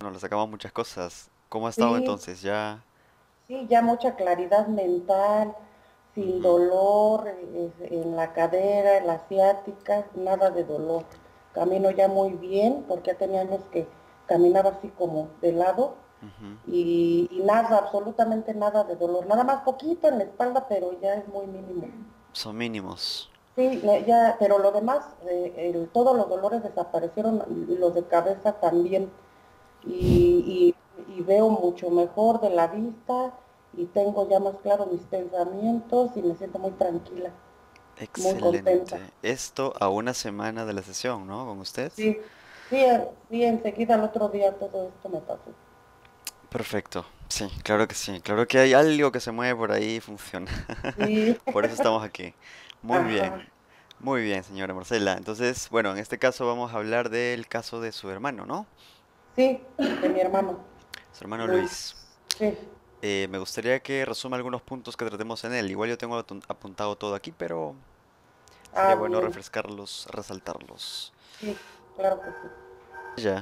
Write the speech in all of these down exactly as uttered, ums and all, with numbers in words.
bueno, le sacamos muchas cosas. ¿Cómo ha estado Sí, entonces? Ya. sí, ya mucha claridad mental, sin Ujú. dolor eh, en la cadera, en la ciática, nada de dolor. Camino ya muy bien porque ya tenía años que caminaba así como de lado Ujú. y, y nada, absolutamente nada de dolor. Nada más poquito en la espalda, pero ya es muy mínimo. Son mínimos. Sí, me- ya, pero lo demás, eh, el- todos los dolores desaparecieron y los de cabeza también. Y, y- y veo mucho mejor de la vista y tengo ya más claro mis pensamientos y me siento muy tranquila, muy contenta. Excelente. Esto a una semana de la sesión, ¿no? Con usted. Sí, sí, eh, sí, enseguida el otro día todo esto me pasó. Perfecto. Sí, claro que sí. Claro que hay algo que se mueve por ahí y funciona. Sí, Por eso estamos aquí. Muy ajá, bien. Muy bien, señora Marcela. Entonces, bueno, en este caso vamos a hablar del caso de su hermano, ¿no? sí, de mi hermano. Su hermano Luis, Luis. sí, Eh, me gustaría que resuma algunos puntos que tratemos en él. Igual yo tengo atun- apuntado todo aquí, pero sería ah, bueno bien, refrescarlos, resaltarlos. sí, claro que sí. Ya.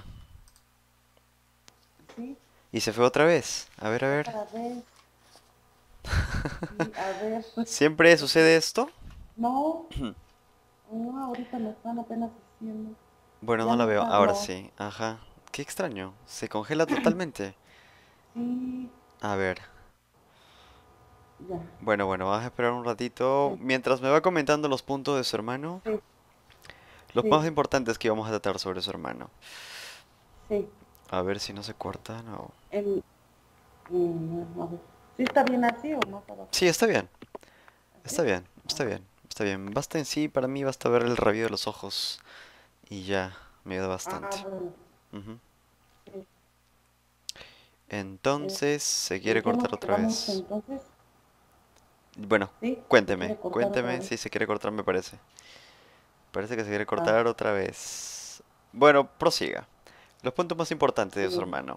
Sí, Y se fue otra vez. A ver, a ver. otra vez, sí, a ver, ¿Siempre sucede esto? no, no, ahorita me están apenas diciendo, Bueno, ya no la no veo. está, Ahora no, sí. Ajá. Qué extraño. Se congela totalmente. sí, A ver. ya, Bueno, bueno, vamos a esperar un ratito. sí, Mientras me va comentando los puntos de su hermano, sí, los sí, más importantes que vamos a tratar sobre su hermano. sí. A ver si no se corta, no. En, mm, a ver, ¿sí está bien así o más abajo? Sí, está bien. ¿Así? Está bien, Ah, está bien, está bien. Basta en sí, para mí basta ver el rabillo de los ojos y ya, me ayuda ah, bastante. bueno, Ujú. sí. Eh, Entonces, se quiere ¿En qué cortar nos otra quedamos vez. entonces? Bueno, Sí, se cuénteme, quiere cortar otra cuénteme vez. si se quiere cortar, me parece. Parece que se quiere Ah, cortar otra vez. Bueno, prosiga. Los puntos más importantes de su sí. hermano.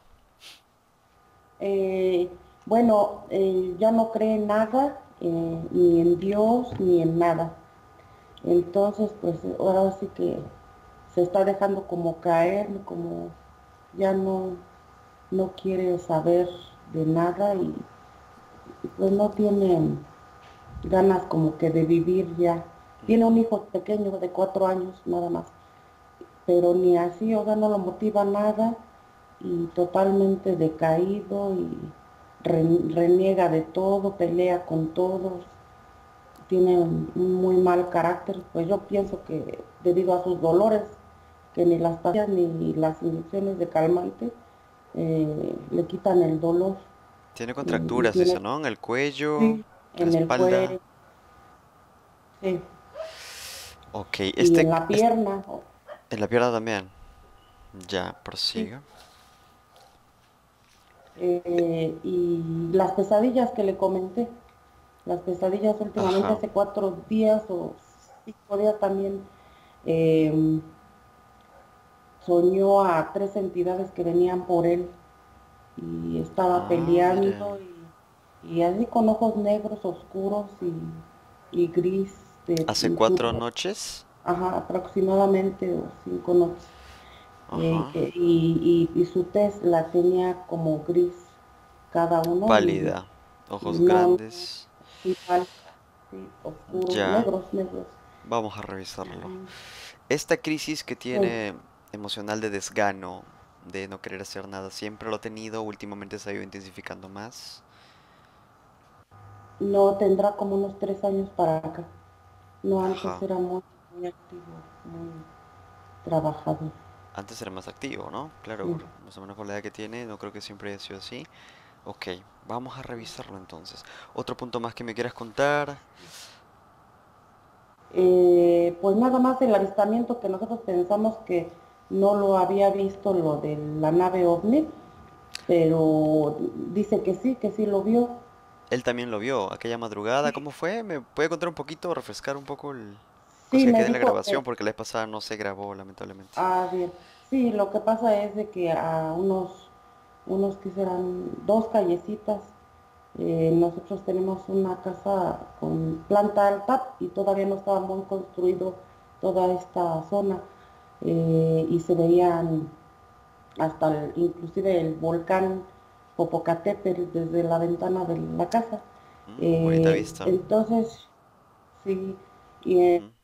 Eh, bueno, eh, ya no cree en nada, eh, ni en Dios, ni en nada. Entonces, pues ahora sí que se está dejando como caer, como ya no, no quiere saber de nada y, y pues no tiene ganas como que de vivir ya. Tiene un Ujú. hijo pequeño de cuatro años nada más, pero ni así, o sea, no lo motiva nada y totalmente decaído y re- reniega de todo, pelea con todos, tiene un muy mal carácter, pues yo pienso que debido a sus dolores, que ni las pastillas ni las inyecciones de calmante eh, le quitan el dolor Tiene y, y contracturas, tiene eso, ¿no? En el cuello, sí, en la en el espalda. cuello, sí, Ok, y en este, la es- pierna, en la pierna también. Ya, sí, prosiga. eh, y las pesadillas que le comenté, las pesadillas últimamente Ajá. hace cuatro días o cinco días también eh, soñó a tres entidades que venían por él y estaba Ah, mire. peleando y, y así con ojos negros oscuros y, y gris de Hace cuatro cinco, noches. ajá, aproximadamente o cinco noches. Eh, Ajá. que- y, y, y su tez la tenía como gris cada uno y, Pálida. y Ojos no, grandes. sí, pal- sí, oscuros, Ya. negros, negros. Vamos a revisarlo. Ujú. Esta crisis que Sí, tiene emocional de desgano, de no querer hacer nada, siempre lo ha tenido, últimamente se ha ido intensificando más. no tendrá como unos tres años para acá. No, antes Ajá. era muy, muy activo, muy trabajador. Antes era más activo, ¿no? Claro, Sí. por- más o menos por la edad que tiene, no creo que siempre haya sido así. Ok, vamos a revisarlo entonces. Otro punto más que me quieras contar. Eh, pues nada más el avistamiento que nosotros pensamos que no lo había visto lo de la nave OVNI, pero dice que sí, que sí lo vio. Él también lo vio aquella madrugada. Sí, ¿Cómo fue? ¿Me puede contar un poquito, refrescar un poco el... sí, cosa que me quede en la dijo, grabación? eh, Porque la vez pasada no se grabó, lamentablemente. ah, bien, sí, lo que pasa es de que a unos, unos que serán dos callecitas, eh, nosotros tenemos una casa con planta alta y todavía no estaba muy construido toda esta zona eh, y se veían hasta el- inclusive el volcán Popocatépetl desde la ventana de la casa. Mm, bonita Eh, vista. entonces, sí, y, eh, Ujú.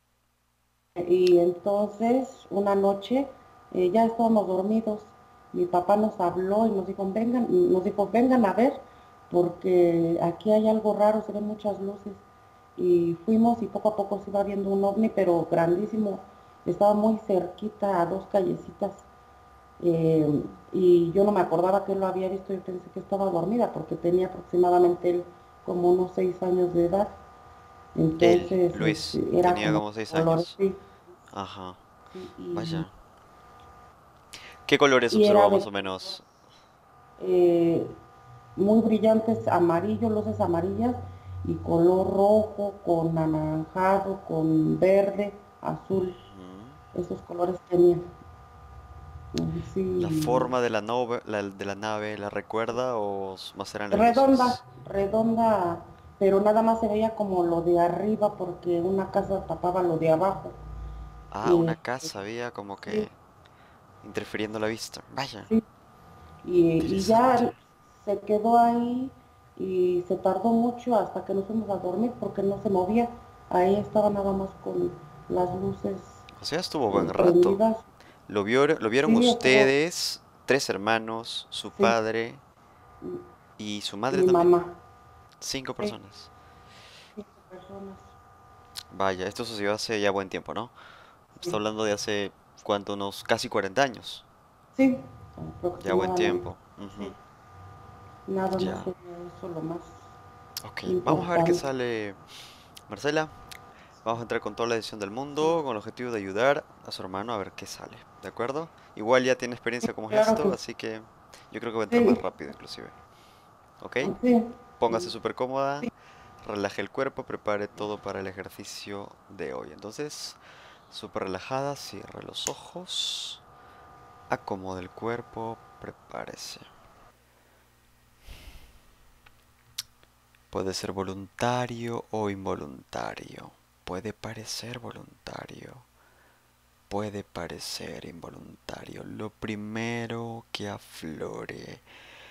y entonces una noche eh, ya estábamos dormidos. Mi papá nos habló y nos dijo, vengan, nos dijo, vengan a ver, porque aquí hay algo raro, se ven muchas luces. Y fuimos y poco a poco se iba viendo un ovni, pero grandísimo. Estaba muy cerquita a dos callecitas. Eh, y yo no me acordaba que él lo había visto, yo pensé que estaba dormida porque tenía aproximadamente él como unos seis años de edad. Él, Entonces Luis, este, era tenía como como seis color años. sí, Ajá, sí, y, vaya. ¿Qué colores y observaba era más de o menos? eh, muy brillantes, amarillo, luces amarillas y color rojo con anaranjado, con verde, azul. Ujú. Esos colores tenía. ¿La Sí, forma de la nave, la, de la nave la recuerda o s- más eran las redonda, luces? redonda, pero nada más se veía como lo de arriba porque una casa tapaba lo de abajo. Ah, una Eh, casa había como sí, que interfiriendo la vista. Vaya, sí, y, y interesante. ya se quedó ahí y se tardó mucho hasta que nos fuimos a dormir porque no se movía. Ahí estaba nada más con las luces O sea, estuvo eh, buen rato. prendidas. Lo vieron, lo vieron Sí, estuvo, ustedes, tres hermanos, su sí, padre y su madre mi también. mamá, Cinco sí, personas. cinco personas, Vaya, esto sucedió hace ya buen tiempo, ¿no? sí, Está hablando de hace, ¿cuánto? Unos casi cuarenta años. sí, Ya buen aproximadamente, tiempo. sí, Ujú. nada más Ya. sería eso lo más Ok, vamos a ver qué importante. sale, Marcela. Vamos a entrar con toda la decisión del Sí, mundo, con el objetivo de ayudar a su hermano a ver qué sale. ¿De acuerdo? Igual ya tiene experiencia como es claro esto, que así que yo creo que va a entrar más sí, rápido inclusive. ¿Ok? sí, Póngase mm, súper cómoda, relaje el cuerpo, prepare todo para el ejercicio de hoy. Entonces, súper relajada, cierre los ojos, acomode el cuerpo, prepárese. Puede ser voluntario o involuntario. Puede parecer voluntario. Puede parecer involuntario. Lo primero que aflore.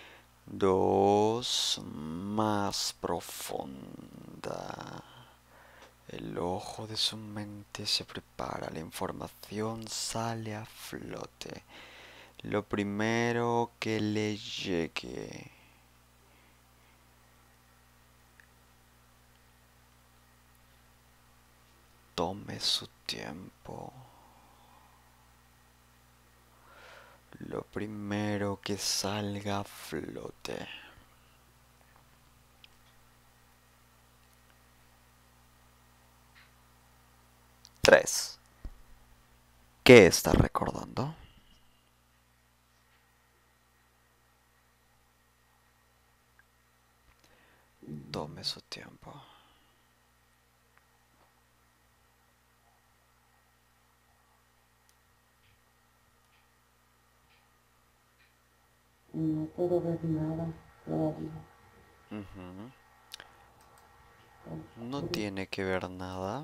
Dos, más profunda. El ojo de su mente se prepara, la información sale a flote. Lo primero que le llegue. Tome su tiempo. Lo primero que salga a flote. Tres. ¿Qué está recordando? Tome su tiempo. no puedo ver nada todavía. Ujú. Está No oscuro. tiene que ver nada.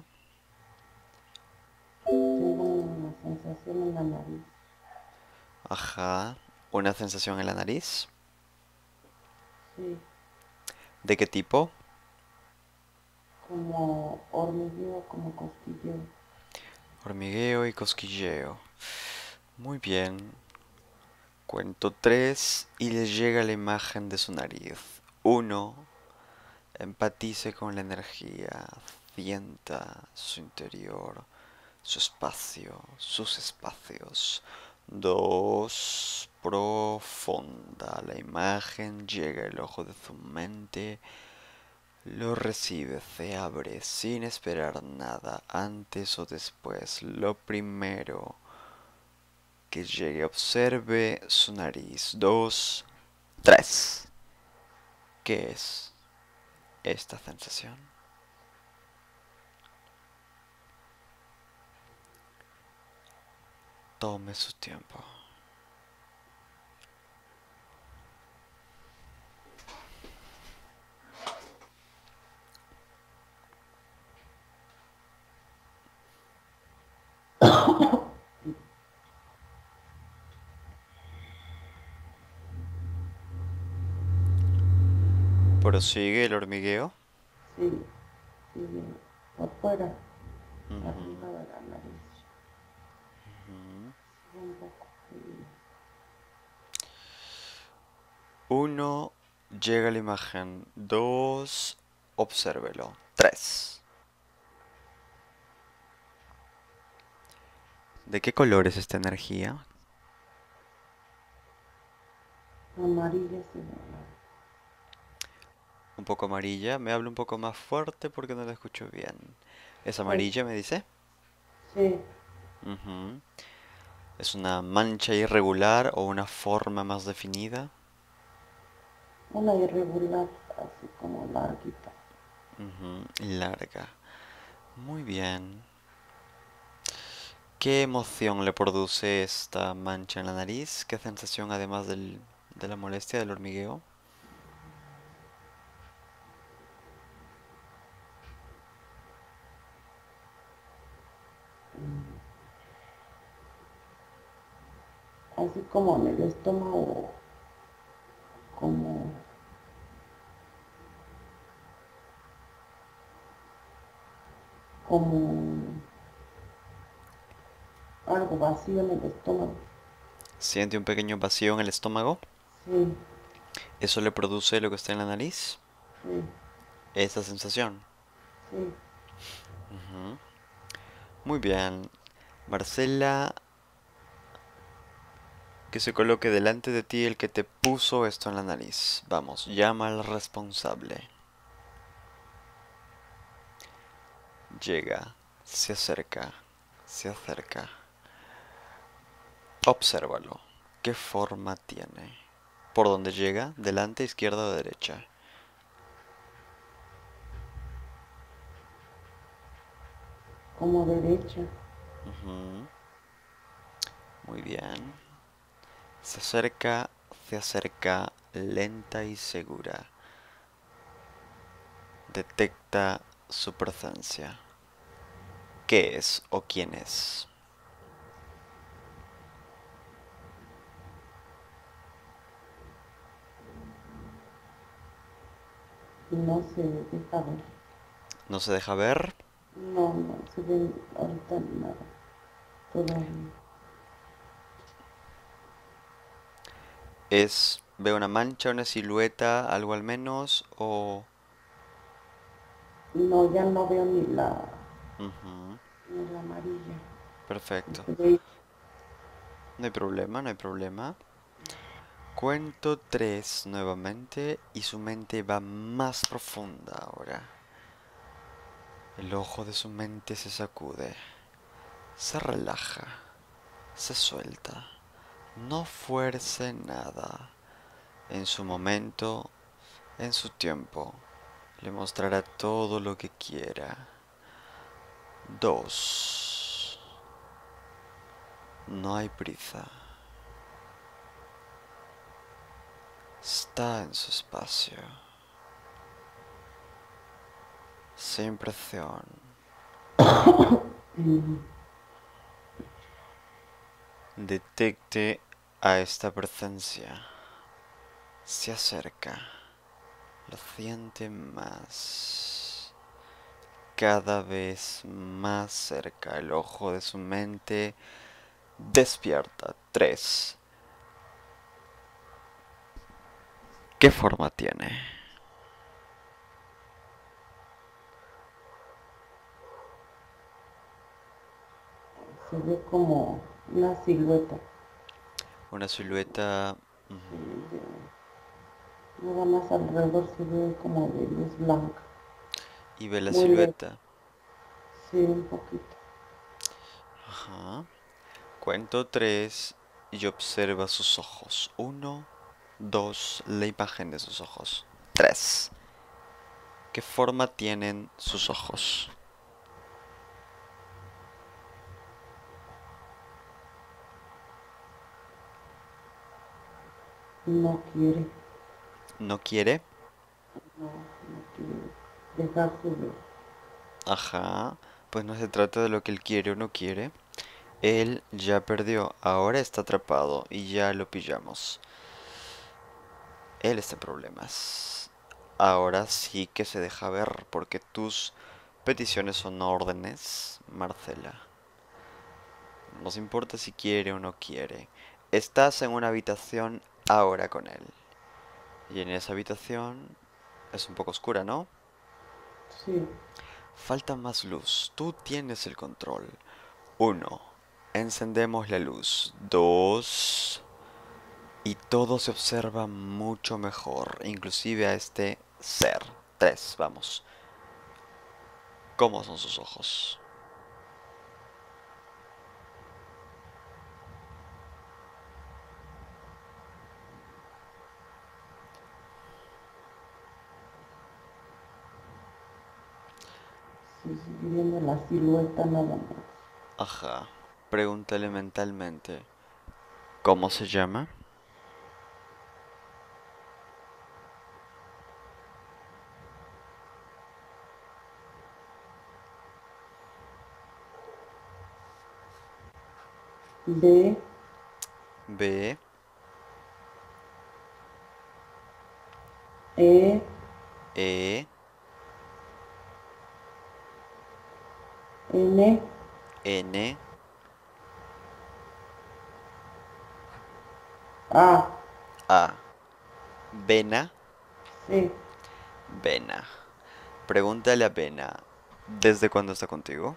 Tengo una sensación en la nariz, Ajá. Una sensación en la nariz. sí, ¿De qué tipo? como hormigueo, como cosquilleo. Hormigueo y cosquilleo. Muy bien. Cuento tres y le llega la imagen de su nariz. Uno. Empatice con la energía. Sienta su interior, su espacio, sus espacios. Dos. Profunda. La imagen llega al ojo de su mente. Lo recibe, se abre sin esperar nada antes o después. Lo primero que llegue, observe su nariz. Dos, tres. ¿Qué es esta sensación? Tome su tiempo. Prosigue el hormigueo. Sí, sigue por fuera, arriba Ujú, de la nariz. ujú. Sigue un poco. Sí. Uno, llega a la imagen. Dos, obsérvelo. Tres. ¿De qué color es esta energía? Amarilla se ve. Un poco amarilla. Me habla un poco más fuerte porque no la escucho bien. ¿Es Sí, amarilla, me dice? sí, Ujú. ¿Es una mancha irregular o una forma más definida? una irregular, así como larguita. Ujú, larga. Muy bien. ¿Qué emoción le produce esta mancha en la nariz? ¿Qué sensación además del- de la molestia del hormigueo? Así como en el estómago, como, como algo vacío en el estómago. ¿Siente un pequeño vacío en el estómago? Sí, ¿Eso le produce lo que está en la nariz? sí, Esa sensación. sí. Ujú. Muy bien. Marcela, que se coloque delante de ti el que te puso esto en la nariz. Vamos, llama al responsable. Llega, se acerca, se acerca. Obsérvalo. ¿Qué forma tiene? ¿Por dónde llega? ¿Delante, izquierda o derecha? Como derecha. Ujú. Muy bien. Se acerca, se acerca lenta y segura. Detecta su presencia. ¿Qué es o quién es? Y no se deja ver. ¿No se deja ver? No, no se ve ahorita nada todavía. ¿Es, ve una mancha, una silueta, algo al menos? O... No, ya no veo ni la, Ujú. ni la amarilla. Perfecto. Se ve No hay problema, no hay problema. Cuento tres nuevamente y su mente va más profunda ahora. El ojo de su mente se sacude, se relaja, se suelta. No fuerce nada. En su momento, en su tiempo, le mostrará todo lo que quiera. Dos. No hay prisa. Está en su espacio. Sin presión. mm, Detecte a esta presencia. Se acerca. Lo siente más. Cada vez más cerca. El ojo de su mente despierta. Tres. ¿Qué forma tiene? se ve como una silueta. Una silueta. Sí, Ujú. de- nada más alrededor se ve como de luz blanca. Y ve la Muy lejos, silueta. sí, un poquito. Ajá. Cuento tres y observa sus ojos. Uno, dos, la imagen de sus ojos. Tres. ¿Qué forma tienen sus ojos? No quiere, ¿No quiere? no, no quiere dejarse ver. Ajá. Pues no se trata de lo que él quiere o no quiere. Él ya perdió, ahora está atrapado y ya lo pillamos. Él está en problemas. Ahora sí que se deja ver, porque tus peticiones son órdenes, Marcela. Nos importa si quiere o no quiere. Estás en una habitación ahora con él. Y en esa habitación es un poco oscura, ¿no? Sí. Falta más luz. Tú tienes el control. Uno. Encendemos la luz. Dos. Y todo se observa mucho mejor, inclusive a este ser. Tres. Vamos. ¿Cómo son sus ojos? Sí, sí, viendo la silueta nada más. Ajá. Pregúntale mentalmente. ¿Cómo se llama? B, B. E, E. N, N. A, A. Vena. C. Vena. Pregúntale a Vena. ¿Desde cuándo está contigo?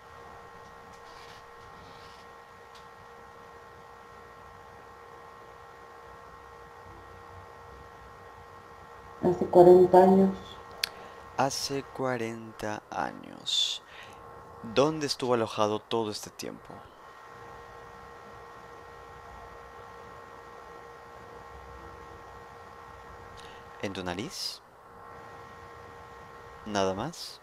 Hace cuarenta años Hace cuarenta años. ¿Dónde estuvo alojado todo este tiempo? ¿En tu nariz? ¿Nada más?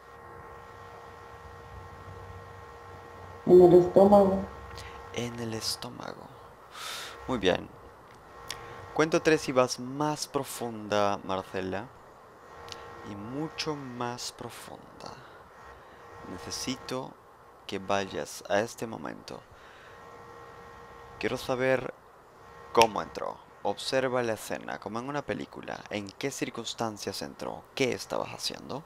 en el estómago. En el estómago. Muy bien. Cuento tres y vas más profunda, Marcela. Y mucho más profunda. Necesito que vayas a este momento. Quiero saber cómo entró. Observa la escena, como en una película. ¿En qué circunstancias entró? ¿Qué estabas haciendo?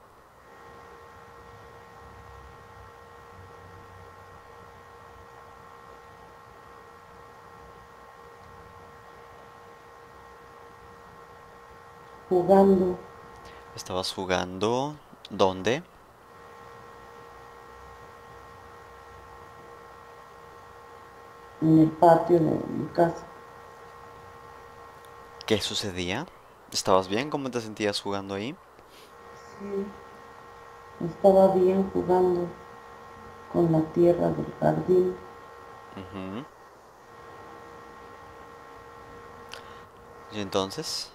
Jugando ¿Estabas jugando? ¿Dónde? en el patio de mi casa. ¿Qué sucedía? ¿Estabas bien? ¿Cómo te sentías jugando ahí? Sí, estaba bien jugando con la tierra del jardín Ujú. ¿Y entonces?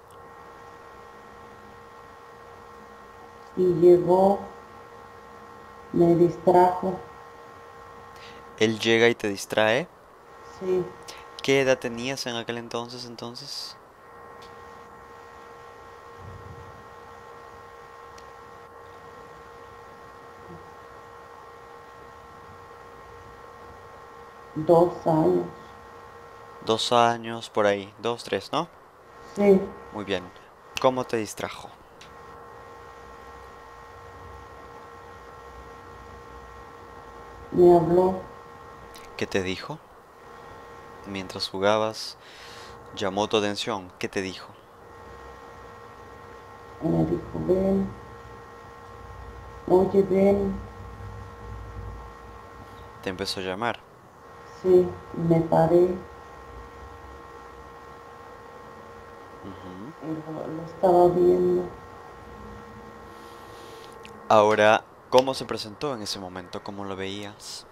y llegó, me distrajo. Él llega y te distrae. Sí, ¿Qué edad tenías en aquel entonces entonces? dos años. Dos años, por ahí. Dos, tres, ¿no? Sí, Muy bien. ¿Cómo te distrajo? me habló, ¿Qué te dijo? Mientras jugabas, llamó tu atención. ¿Qué te dijo? me dijo, ven, oye, ven. Te empezó a llamar. Sí, me paré, Ujú. y lo, lo estaba viendo Ahora, ¿cómo se presentó en ese momento? ¿Cómo lo veías?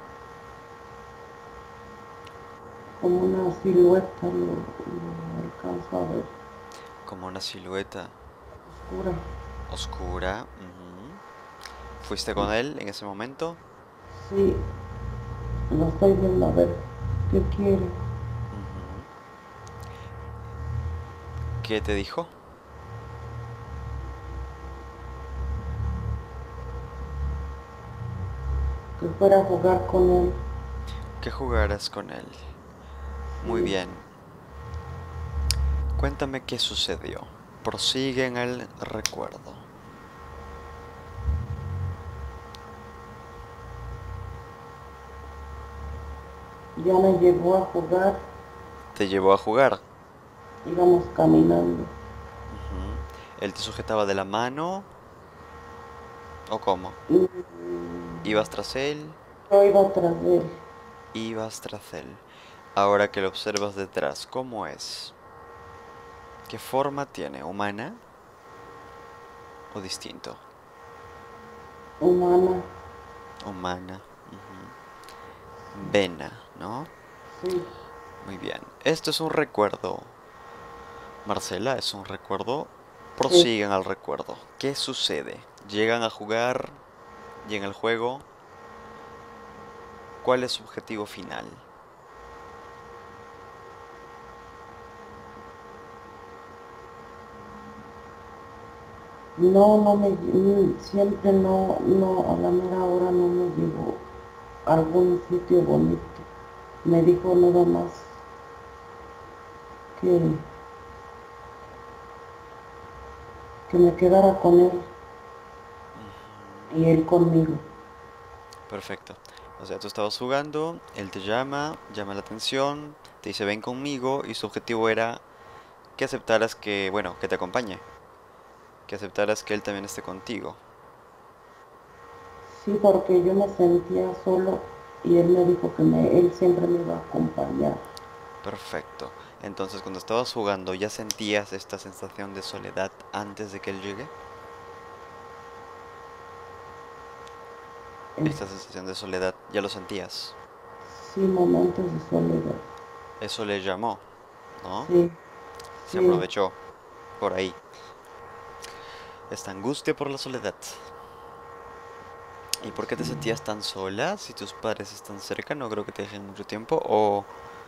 como una silueta, lo, lo alcanzo a ver, Como una silueta oscura. oscura. Ujú. ¿Fuiste con él en ese momento? Sí, lo estoy viendo a ver qué quiere. Ujú. ¿Qué te dijo? Que fuera a jugar con él. Que jugaras con él. Muy Sí, bien. Cuéntame qué sucedió. Prosigue en el recuerdo. Ya me llevó a jugar, Te llevó a jugar. íbamos caminando. Ujú. Él te sujetaba de la mano. ¿O cómo? Y Ibas tras él. yo iba tras de él. Ibas tras él. Ahora que lo observas detrás, ¿cómo es? ¿Qué forma tiene? ¿Humana o distinto? Humana, Humana. Ujú. Vena, ¿no? sí. Muy bien. Esto es un recuerdo. Marcela, es un recuerdo. Sí. Prosiguen al recuerdo. ¿Qué sucede? Llegan a jugar y en el juego, ¿cuál es su objetivo final? No, no me, mm, siempre no, no, a la mera hora no me llevó a algún sitio bonito. Me dijo nada más que, que me quedara con él Ujú. y él conmigo. Perfecto. O sea, tú estabas jugando, él te llama, llama la atención, te dice ven conmigo y su objetivo era que aceptaras que, bueno, que te acompañe, que aceptaras que él también esté contigo. Sí, porque yo me sentía solo y él me dijo que me, él siempre me iba a acompañar. Perfecto. Entonces, cuando estabas jugando, ¿ya sentías esta sensación de soledad antes de que él llegue? Es, Esta sensación de soledad, ¿ya lo sentías? sí, momentos de soledad. Eso le llamó, ¿no? Sí, Se sí. aprovechó por ahí. Esta angustia por la soledad. ¿Y por qué te sentías tan sola? Si tus padres están cerca, no creo que te dejen mucho tiempo. O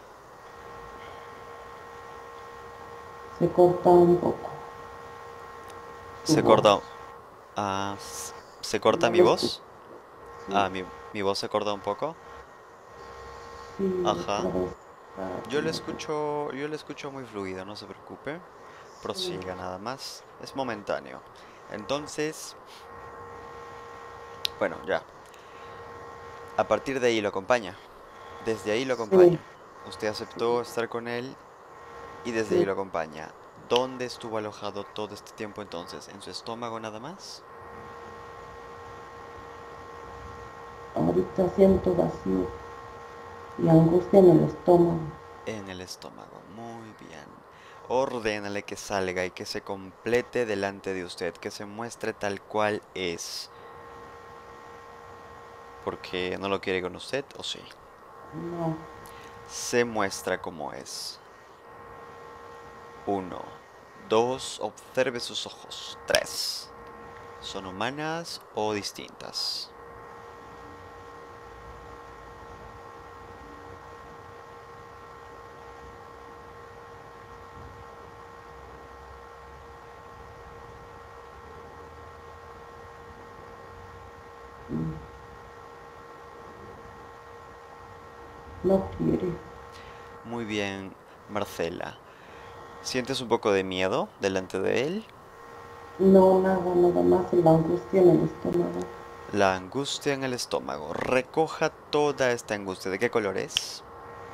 Se corta un poco su se voz. corta. Ah, s- ¿se corta No mi lo escucho. voz? Sí, Ah, mi, mi voz se corta un poco. sí, otra Ajá. vez está Yo le como que escucho, yo le escucho muy fluido, no se preocupe. sí, Prosiga nada más. Es momentáneo. Entonces, bueno, ya. A partir de ahí lo acompaña. Desde ahí lo sí, acompaña. Usted aceptó estar con él y desde ahí sí. lo acompaña. ¿Dónde estuvo alojado todo este tiempo entonces? ¿En su estómago nada más? Ahorita siento vacío y angustia en el estómago. En el estómago. Muy bien. Ordénale que salga y que se complete delante de usted, que se muestre tal cual es. Porque no lo quiere con usted, ¿o sí? No, Se muestra como es. Uno, dos, observe sus ojos. Tres. ¿Son humanas o distintas? mm, no quiere. Muy bien, Marcela. ¿Sientes un poco de miedo delante de él? No, nada, nada más la angustia en el estómago. La angustia en el estómago. Recoja toda esta angustia. ¿De qué color es?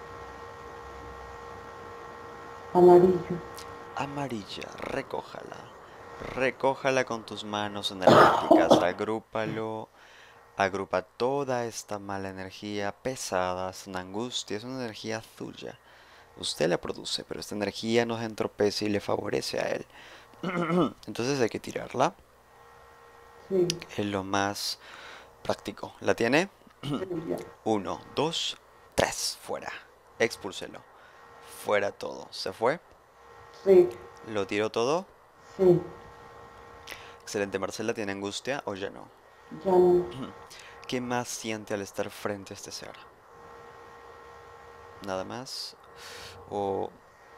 Amarillo. Amarilla. Recójala. Recójala con tus manos energéticas. Agrúpalo. Agrupa toda esta mala energía pesada. Es una angustia, es una energía tuya. Usted la produce, pero esta energía nos entropece y le favorece a él. Entonces hay que tirarla. Sí, Es lo más práctico. ¿La tiene? sí, ya. Uno, dos, tres. Fuera. Expúlselo. Fuera todo. ¿Se fue? Sí, ¿Lo tiró todo? sí, Excelente, Marcela. ¿Tiene angustia o ya no? ya no. ¿Qué más siente al estar frente a este ser? ¿Nada más? ¿O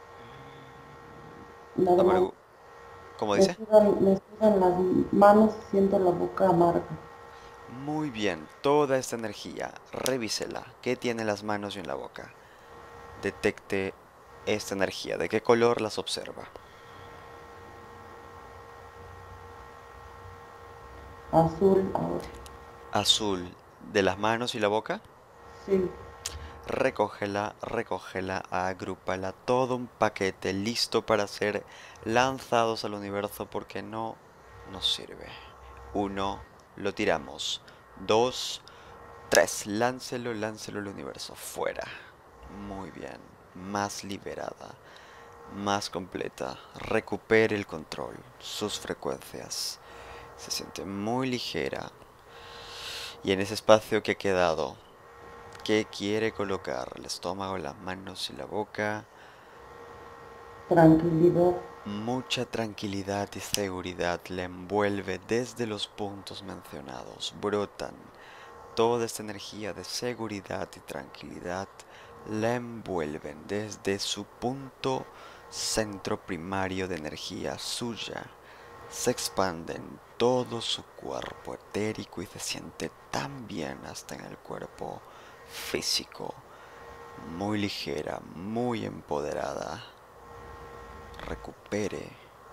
Nada más amargo? ¿Cómo me dice? sudan, me sudan las manos y siento la boca amarga. Muy bien. Toda esta energía, revísela. ¿Qué tiene en las manos y en la boca? Detecte esta energía. ¿De qué color las observa? azul ahora. Azul. ¿De las manos y la boca? Sí, Recógela, recógela, agrúpala, todo un paquete listo para ser lanzados al universo porque no nos sirve. Uno, lo tiramos. Dos, tres, láncelo, láncelo al universo. Fuera. Muy bien. Más liberada, más completa. Recupere el control, sus frecuencias. Se siente muy ligera. Y en ese espacio que ha quedado, ¿qué quiere colocar? El estómago, las manos y la boca. tranquilidad. Mucha tranquilidad y seguridad le envuelve desde los puntos mencionados. Brotan toda esta energía de seguridad y tranquilidad. La envuelven desde su punto centro primario de energía suya. Se expande en todo su cuerpo etérico y se siente tan bien hasta en el cuerpo físico. Muy ligera, muy empoderada. Recupere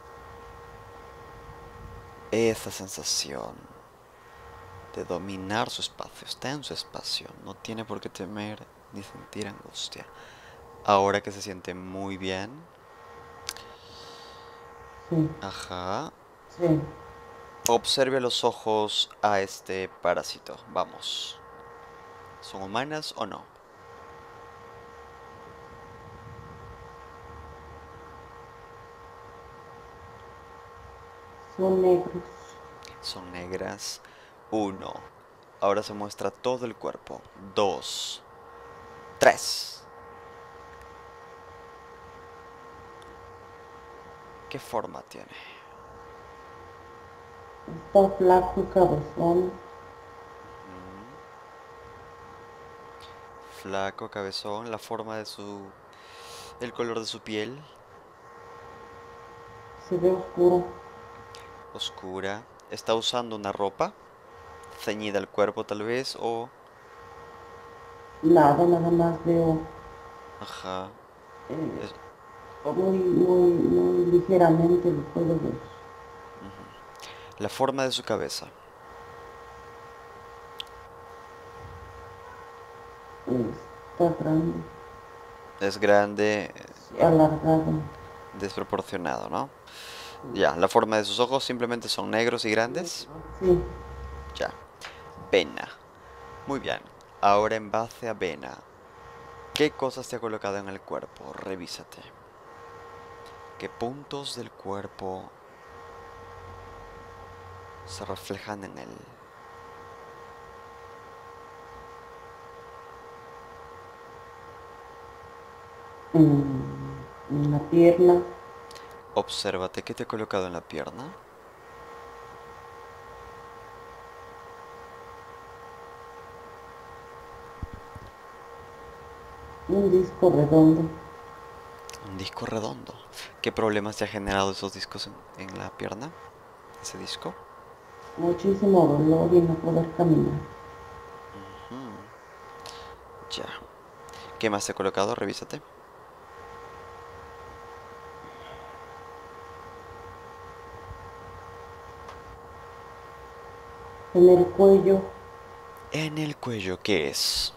esa sensación de dominar su espacio. Está en su espacio, no tiene por qué temer ni sentir angustia. Ahora que se siente muy bien, Sí, ajá, sí. observe a los ojos a este parásito. Vamos, ¿son humanas o no? Son negros. Son negras. Uno. Ahora se muestra todo el cuerpo. Dos. Tres. ¿Qué forma tiene? Está flaco y cabezón. Ujú. Flaco, cabezón, la forma de su... el color de su piel, Se ve oscuro. oscura. Está usando una ropa ceñida al cuerpo tal vez o... Nada, nada más veo Ajá. eh, es- muy, muy, muy ligeramente lo puedo ver. ujú. La forma de su cabeza. Está grande, Es grande, sí, alargado. desproporcionado, ¿no? Ya, la forma de sus ojos simplemente son negros y grandes. Sí, Ya. Vena. Muy bien. Ahora en base a vena, ¿qué cosas te ha colocado en el cuerpo? Revísate. ¿Qué puntos del cuerpo se reflejan en él? en la pierna, Obsérvate qué te ha colocado en la pierna. un disco redondo, Un disco redondo. ¿Qué problemas te ha generado esos discos en, en la pierna? Ese disco. muchísimo dolor y no poder caminar. Ujú. Ya. ¿Qué más te ha colocado? Revísate. En el cuello, En el cuello, ¿qué es?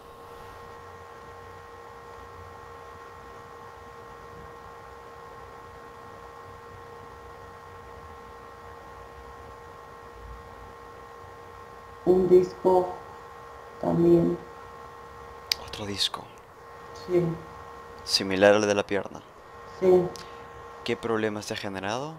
un disco también, Otro disco. sí, Similar al de la pierna. sí, ¿Qué problemas te ha generado?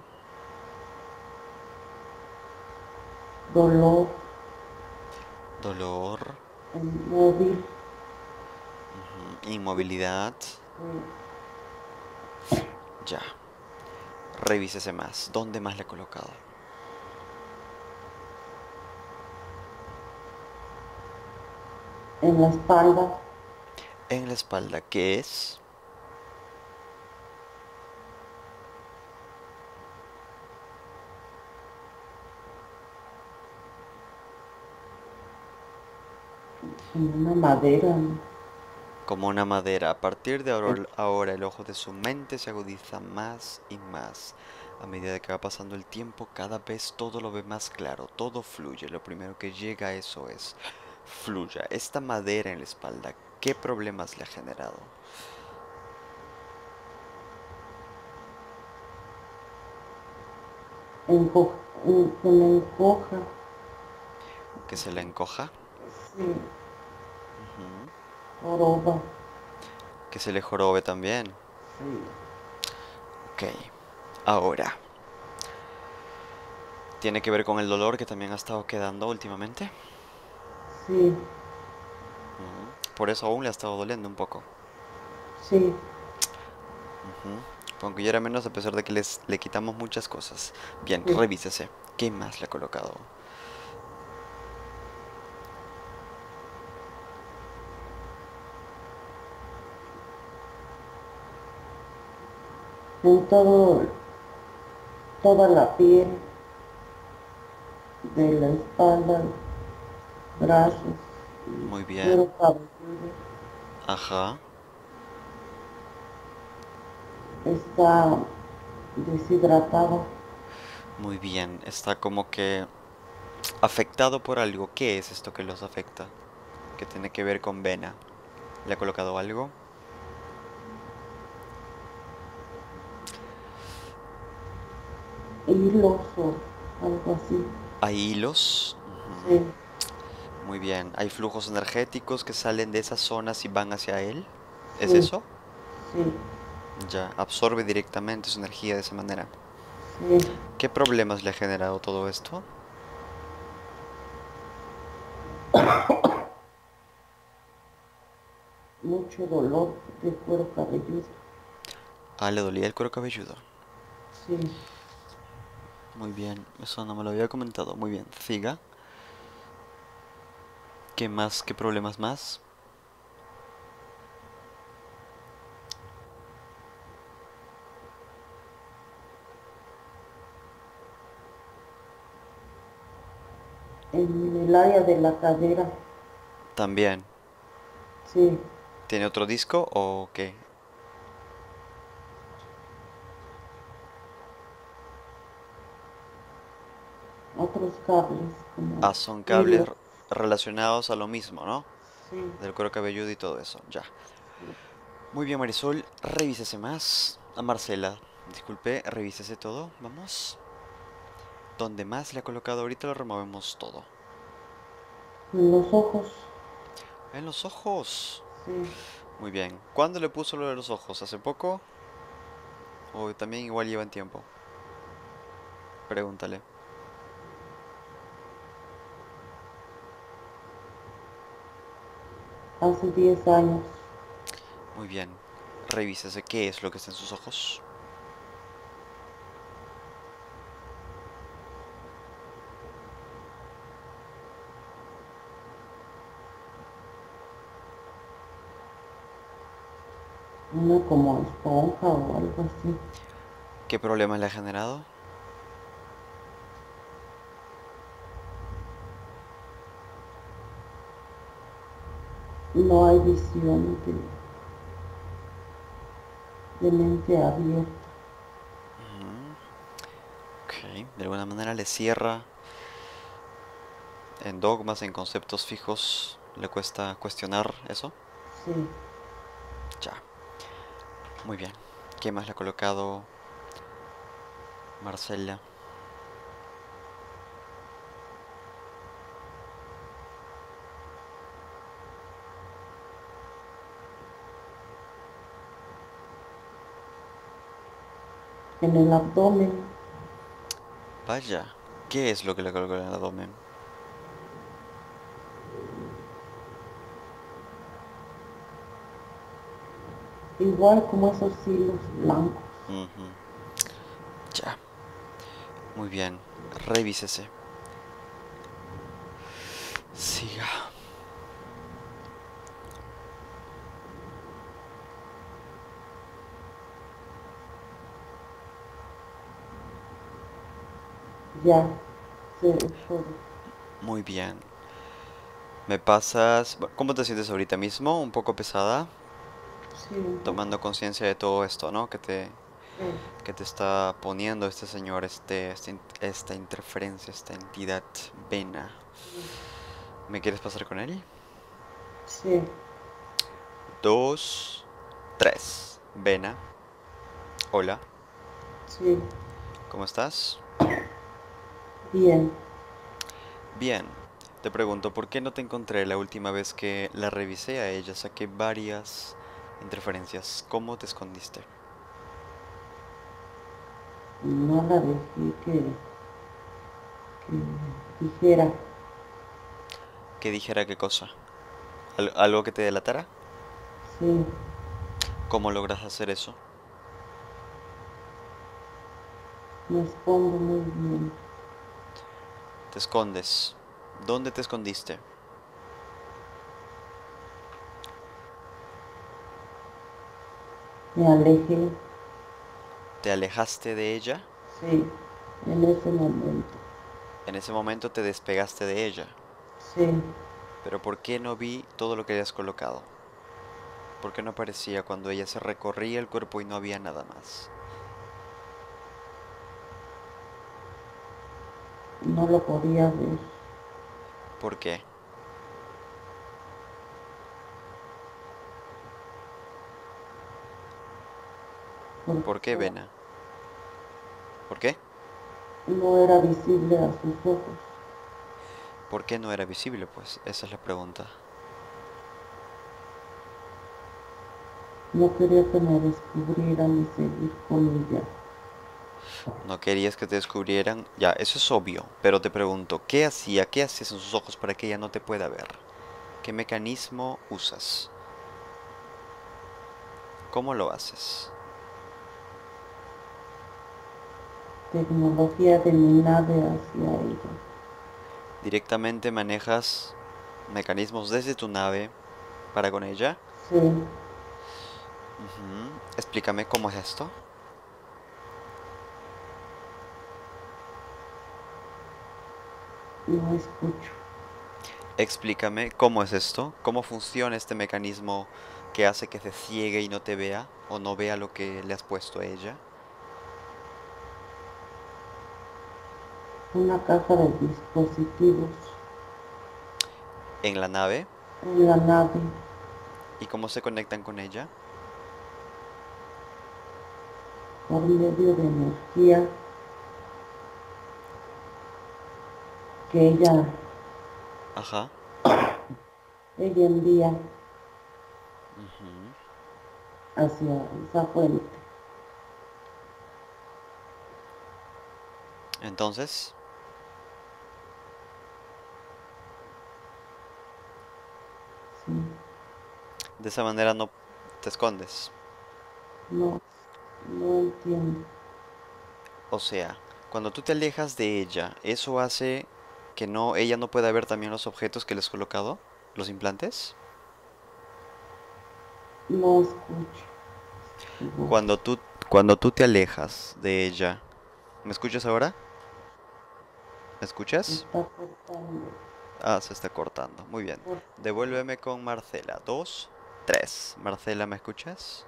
dolor, Dolor. móvil, Ujú. Inmovilidad. sí, Ya. Revísese más. ¿Dónde más le he colocado? en la espalda, En la espalda, ¿qué es? en una madera, ¿no? Como una madera. A partir de ahora, ahora el ojo de su mente se agudiza más y más. A medida que va pasando el tiempo, cada vez todo lo ve más claro, todo fluye. Lo primero que llega a eso es fluya. Esta madera en la espalda, ¿qué problemas le ha generado? enco- en- que me encoja, ¿Que se la encoja? sí, Ujú. joroba, ¿Que se le jorobe también? sí, Ok. Ahora, ¿tiene que ver con el dolor que también ha estado quedando últimamente? sí, Ujú. Por eso aún le ha estado doliendo un poco. sí. Ujú. Aunque ya era menos a pesar de que les, le quitamos muchas cosas. Bien, Sí. revísese. ¿Qué más le ha colocado? En todo, toda la piel de la espalda, brazos, Muy y cuero bien. cabelludo, Ajá. está deshidratado. Muy bien. Está como que afectado por algo. ¿Qué es esto que los afecta? Que tiene que ver con vena. ¿Le ha colocado algo? Hilos o algo así. ¿Hay hilos? Ujú. Sí, Muy bien. ¿Hay flujos energéticos que salen de esas zonas y van hacia él? ¿Es sí, eso? sí, Ya, absorbe directamente su energía de esa manera. sí. ¿Qué problemas le ha generado todo esto? Mucho dolor de cuero cabelludo. Ah, le dolía el cuero cabelludo. Sí. Muy bien, eso no me lo había comentado. Muy bien, siga. ¿Qué más? ¿Qué problemas más? En el área de la cadera. También. Sí. ¿Tiene otro disco o qué? Otros cables como Ah, son cables hilos. r- relacionados a lo mismo, ¿no? Sí, Del cuero cabelludo y todo eso. Ya. sí. Muy bien, Marisol, revísese más. A Marcela, disculpe, revísese todo. Vamos. Donde más le ha colocado ahorita lo removemos todo. En los ojos. En los ojos. Sí. Muy bien. ¿Cuándo le puso lo de los ojos? ¿Hace poco? ¿O también igual lleva en tiempo? Pregúntale. Hace diez años. Muy bien. Revísese qué es lo que está en sus ojos. Una como esponja o algo así. ¿Qué problemas le ha generado? No hay visión de, de mente abierta. Ujú. Ok. De alguna manera le cierra en dogmas, en conceptos fijos. ¿Le cuesta cuestionar eso? Sí. Ya. Muy bien. ¿Qué más le ha colocado Marcela? En el abdomen. Vaya. ¿Qué es lo que le colocó en el abdomen? Igual como esos hilos blancos. Ujú. Ya. Muy bien. Revísese. Siga. Ya. Se, es todo. Muy bien. ¿Me pasas? bu- ¿Cómo te sientes ahorita mismo? ¿Un poco pesada? Sí, un poco. Tomando conciencia de todo esto, ¿no? Que te, sí, que te está poniendo este señor, este, este in- esta interferencia, esta entidad Vena. sí, ¿Me quieres pasar con él? sí, Dos, tres. Vena, hola, sí, ¿cómo estás? bien. Bien, te pregunto, ¿por qué no te encontré la última vez que la revisé a ella? Saqué varias interferencias. ¿Cómo te escondiste? No la dejé que, que dijera, ¿Que dijera qué cosa? ¿Al- ¿Algo que te delatara? sí, ¿Cómo logras hacer eso? me escondo muy bien. Te escondes. ¿Dónde te escondiste? Me alejé, ¿Te alejaste de ella? sí, en ese momento, En ese momento te despegaste de ella. sí, Pero ¿por qué no vi todo lo que habías colocado? ¿Por qué no aparecía cuando ella se recorría el cuerpo y no había nada más? no lo podía ver, ¿Por qué? ¿Por qué, porque Vena? ¿Por qué? no era visible a sus ojos. ¿Por qué no era visible? Pues esa es la pregunta. No quería que me descubrieran y seguir con ella. No querías que te descubrieran. Ya, eso es obvio. Pero te pregunto, ¿qué hacía? ¿Qué hacías en sus ojos para que ella no te pueda ver? ¿Qué mecanismo usas? ¿Cómo lo haces? Tecnología de mi nave hacia ella. ¿Directamente manejas mecanismos desde tu nave para con ella? Sí, Ujú. Explícame cómo es esto. no escucho. Explícame cómo es esto, cómo funciona este mecanismo que hace que se ciegue y no te vea o no vea lo que le has puesto a ella Una caja de dispositivos en la nave en la nave y cómo se conectan con ella. por medio de energía que ella, Ajá. ella envía Ujú. hacia esa fuente. Entonces, Sí, de esa manera no te escondes. no, no entiendo. O sea, cuando tú te alejas de ella, ¿eso hace que no ella no pueda ver también los objetos que le has colocado? ¿Los implantes? No escucho su voz. Cuando tú cuando tú te alejas de ella, ¿me escuchas ahora? ¿Me Se escuchas? está cortando. Ah, se está cortando. Muy bien. Cortando. Devuélveme con Marcela. Dos, tres. Marcela, ¿me escuchas?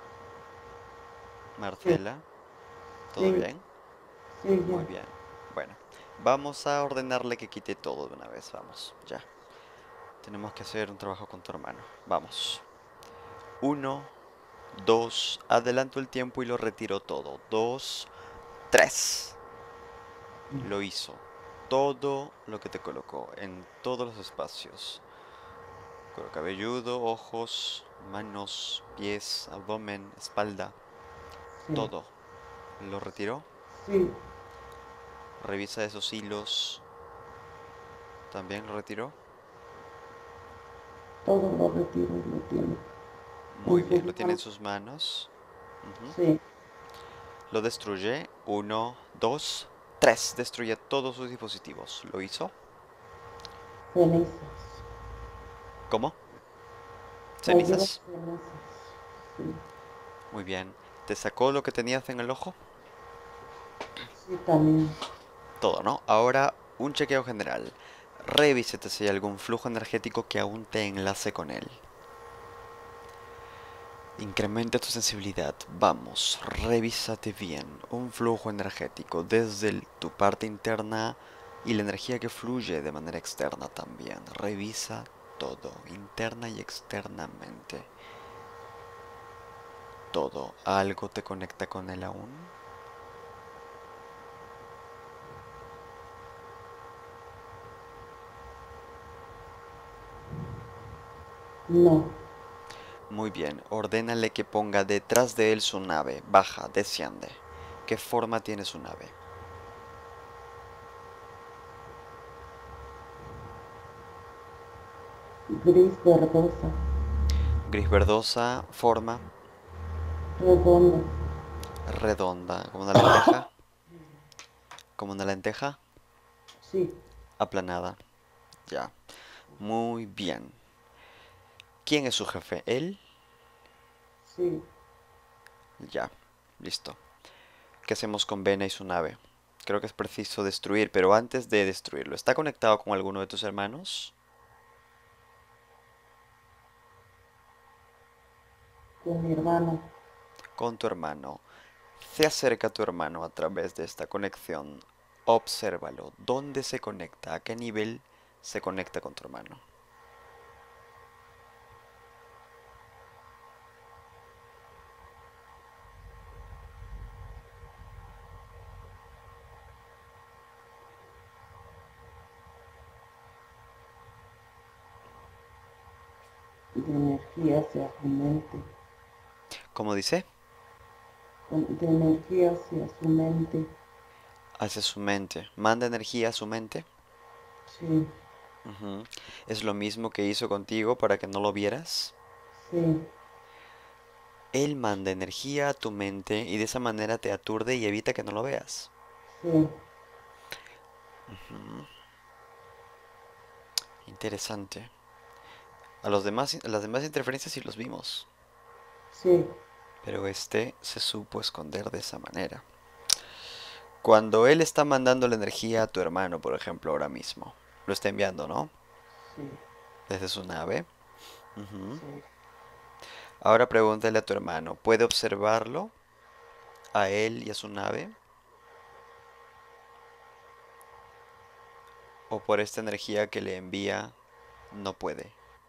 Sí, Marcela, ¿todo sí, bien? sí, ya. Muy bien. Bueno, vamos a ordenarle que quite todo de una vez. Vamos, ya. Tenemos que hacer un trabajo con tu hermano. Vamos. Uno, dos. Adelanto el tiempo y lo retiro todo. Dos, tres. Lo hizo. Todo lo que te colocó en todos los espacios. Cuero cabelludo, ojos, manos, pies, abdomen, espalda, Sí, todo. ¿Lo retiró? sí, Revisa esos hilos. ¿También lo retiró? todo lo retiro y lo tiene Muy en sus bien, lo tiene en manos. sus manos. Ujú. Sí, Lo destruye. Uno, dos, tres. Destruye todos sus dispositivos. ¿Lo hizo? cenizas. ¿Cómo? Cayó ¿Cenizas? cenizas. Sí, Muy bien. ¿Te sacó lo que tenías en el ojo? sí, también. Todo, ¿no? Ahora un chequeo general. Revísate si hay algún flujo energético que aún te enlace con él. Incrementa tu sensibilidad. Vamos, revísate bien. Un flujo energético desde el- tu parte interna y la energía que fluye de manera externa también. Revisa todo, interna y externamente. Todo. ¿Algo te conecta con él aún? No. Muy bien. Ordénale que ponga detrás de él su nave. Baja, desciende. ¿Qué forma tiene su nave? Gris verdosa. Gris verdosa, forma Redonda. redonda, como una lenteja. Como una lenteja Sí. aplanada. Ya. Muy bien. ¿Quién es su jefe? ¿Él? Sí. Ya. Listo. ¿Qué hacemos con Vena y su nave? Creo que es preciso destruir, pero antes de destruirlo, ¿está conectado con alguno de tus hermanos? Con mi hermano. Con tu hermano. Se acerca a tu hermano a través de esta conexión. Obsérvalo. ¿Dónde se conecta? ¿A qué nivel se conecta con tu hermano? De energía hacia su mente. ¿Cómo dice? Con- De energía hacia su mente. Hacia su mente. Manda energía a su mente. Sí. Ujú. Es lo mismo que hizo contigo para que no lo vieras. Sí. Él manda energía a tu mente y de esa manera te aturde y evita que no lo veas. Sí. Ujú. Interesante. A los demás, a las demás interferencias sí los vimos, Sí. pero este se supo esconder de esa manera. Cuando él está mandando la energía a tu hermano, por ejemplo, ahora mismo, lo está enviando, ¿no? Sí. Desde su nave. Ujú. Sí. Ahora pregúntale a tu hermano, ¿puede observarlo a él y a su nave? ¿O por esta energía que le envía no puede?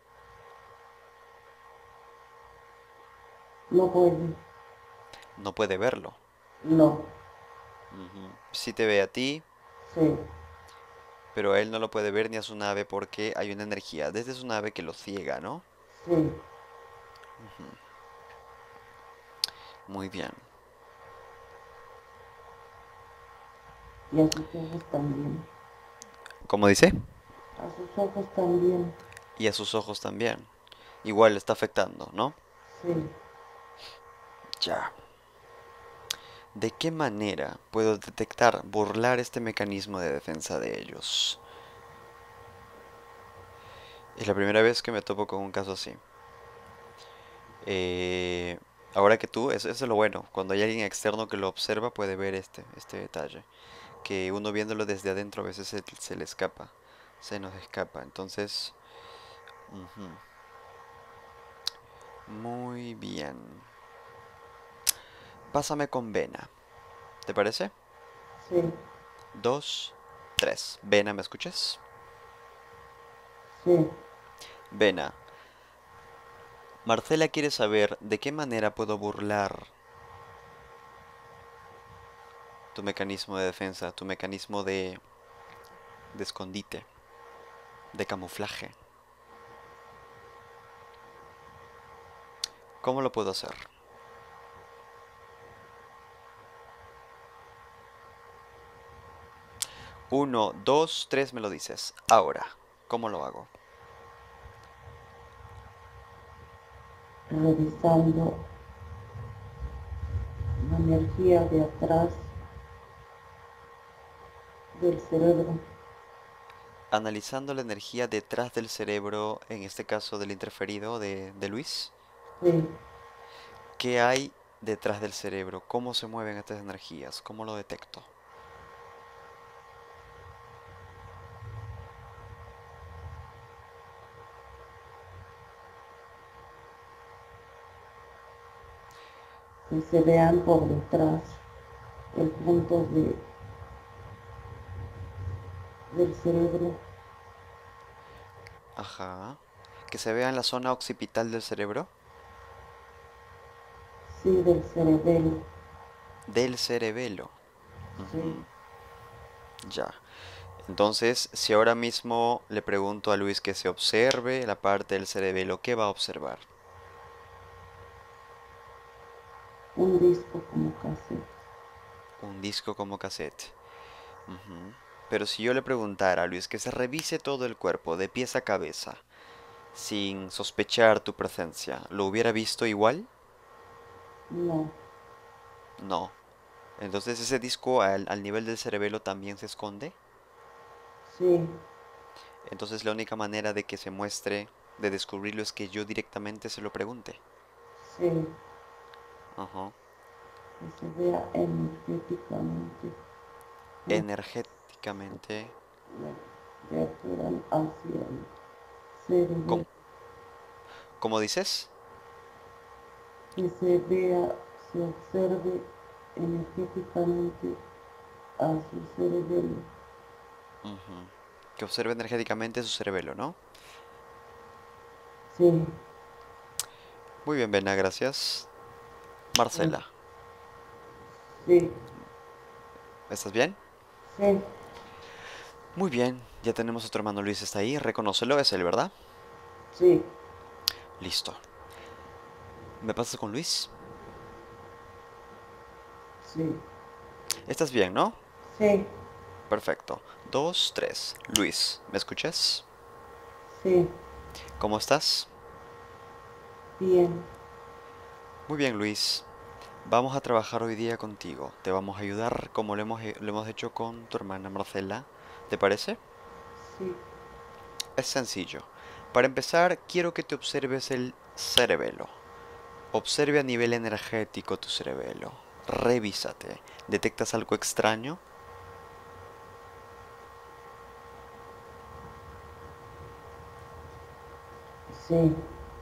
No puede. No puede verlo. No. Ujú. Sí te ve a ti, Sí. pero a él no lo puede ver ni a su nave porque hay una energía desde su nave que lo ciega, ¿no? Sí. Muy bien. Y a sus ojos también. ¿Cómo dice? A sus ojos también. Y a sus ojos también. Igual le está afectando, ¿no? Sí. Ya. ¿De qué manera puedo detectar, burlar este mecanismo de defensa de ellos? Es la primera vez que me topo con un caso así. Eh, ahora que tú, eso, eso es lo bueno. Cuando hay alguien externo que lo observa, puede ver este, este detalle. Que uno viéndolo desde adentro a veces se, se le escapa. Se nos escapa. Entonces, ujú. Muy bien. Pásame con Vena. ¿Te parece? Sí. Dos, tres. Vena, ¿me escuchas? Sí. Vena. Marcela quiere saber de qué manera puedo burlar tu mecanismo de defensa, tu mecanismo de, de escondite, de camuflaje. ¿Cómo lo puedo hacer? Uno, dos, tres, me lo dices. Ahora, ¿cómo lo hago? Revisando la energía de atrás del cerebro. Analizando la energía detrás del cerebro, en este caso del interferido de, de Luis. Sí. ¿Qué hay detrás del cerebro? ¿Cómo se mueven estas energías? ¿Cómo lo detecto? que se vean por detrás el punto de, del cerebro, Ajá. Que se vea en la zona occipital del cerebro. sí, del cerebelo, Del cerebelo. sí, Ujú. Ya. Entonces, si ahora mismo le pregunto a Luis que se observe la parte del cerebelo, ¿qué va a observar? un disco como cassette, Un disco como cassette. Ujú. Pero si yo le preguntara a Luis que se revise todo el cuerpo, de pies a cabeza, sin sospechar tu presencia, ¿lo hubiera visto igual? no, No. Entonces ese disco al, al nivel del cerebelo también se esconde. sí, Entonces la única manera de que se muestre, de descubrirlo, es que yo directamente se lo pregunte. sí, Ajá. que se vea energéticamente, ¿no? Energéticamente. Refieren hacia el cerebelo, ¿Cómo, cómo dices? que se vea, se observe energéticamente a su cerebelo. Ujú. Que observe energéticamente su cerebelo, ¿no? Sí, Muy bien, Bena, gracias. sí, Marcela, sí, ¿estás bien? sí, Muy bien, ya tenemos a tu hermano Luis, está ahí, reconócelo, es él, ¿verdad? sí, Listo. ¿Me pasas con Luis? sí, ¿Estás bien, no? sí, Perfecto. Dos, tres. Luis, ¿me escuchas? sí, ¿Cómo estás? bien, Muy bien, Luis. Vamos a trabajar hoy día contigo. Te vamos a ayudar como lo hemos, he- lo hemos hecho con tu hermana Marcela. ¿Te parece? sí, Es sencillo. Para empezar, quiero que te observes el cerebelo. Observe a nivel energético tu cerebelo. Revísate. ¿Detectas algo extraño? sí,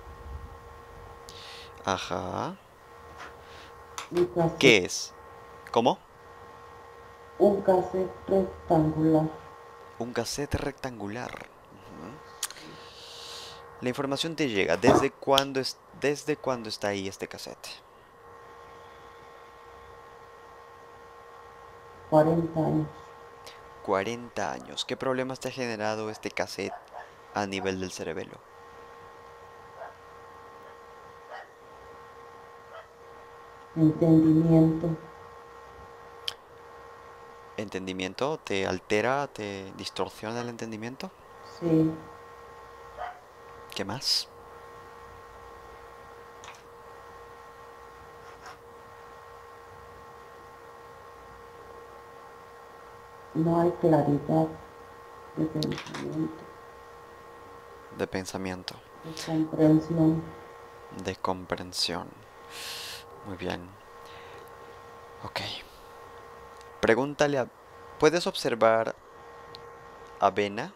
Ajá. un cassette, ¿Qué es? ¿Cómo? un cassette rectangular, Un cassette rectangular. Ujú. La información te llega. ¿Desde cuándo es, desde cuándo está ahí este cassette? cuarenta años, cuarenta años. ¿Qué problemas te ha generado este cassette a nivel del cerebelo? entendimiento, ¿Entendimiento? ¿Te altera? ¿Te distorsiona el entendimiento? sí, ¿Qué más? no hay claridad de pensamiento, De pensamiento, de comprensión, de comprensión. Muy bien. Ok. Pregúntale a... ¿Puedes observar a Vena,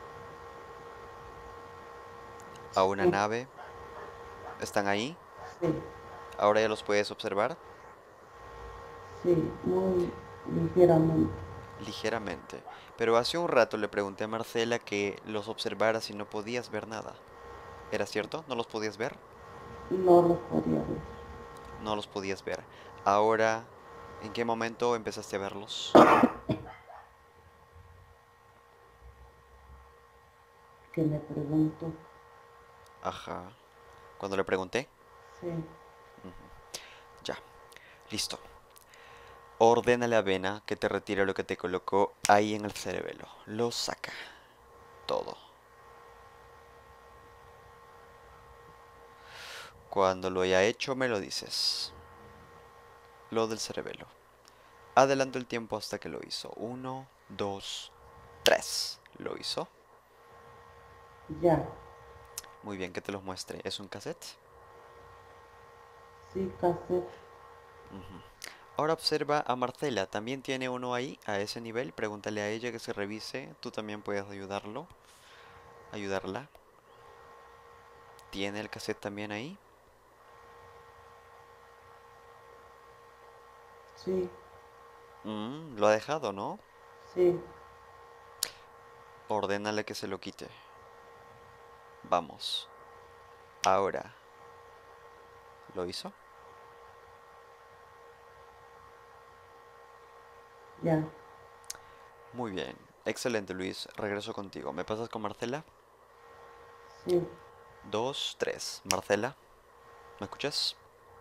a una sí, nave? ¿Están ahí? sí, ¿Ahora ya los puedes observar? sí, muy ligeramente. Ligeramente. Pero hace un rato le pregunté a Marcela que los observaras y no podías ver nada. ¿Era cierto? ¿No los podías ver? No los podía ver. No los podías ver. Ahora, ¿en qué momento empezaste a verlos? Que me pregunto, Ajá. Cuando le pregunté. sí, Ujú. Ya. Listo. Ordénale a Vena que te retire lo que te colocó ahí en el cerebelo. Lo saca. Todo. Cuando lo haya hecho, me lo dices. Lo del cerebelo. Adelanto el tiempo hasta que lo hizo. Uno, dos, tres. ¿Lo hizo? ya, Muy bien, que te los muestre. ¿Es un cassette? sí, cassette, Ujú. Ahora observa a Marcela. ¿También tiene uno ahí, a ese nivel? Pregúntale a ella que se revise. Tú también puedes ayudarlo. Ayudarla. ¿Tiene el cassette también ahí? Sí, Mm, lo ha dejado, ¿no? sí, Ordénale que se lo quite. Vamos. Ahora. ¿Lo hizo? ya, Muy bien. Excelente, Luis. Regreso contigo. ¿Me pasas con Marcela? sí, Dos, tres. Marcela, ¿me escuchas?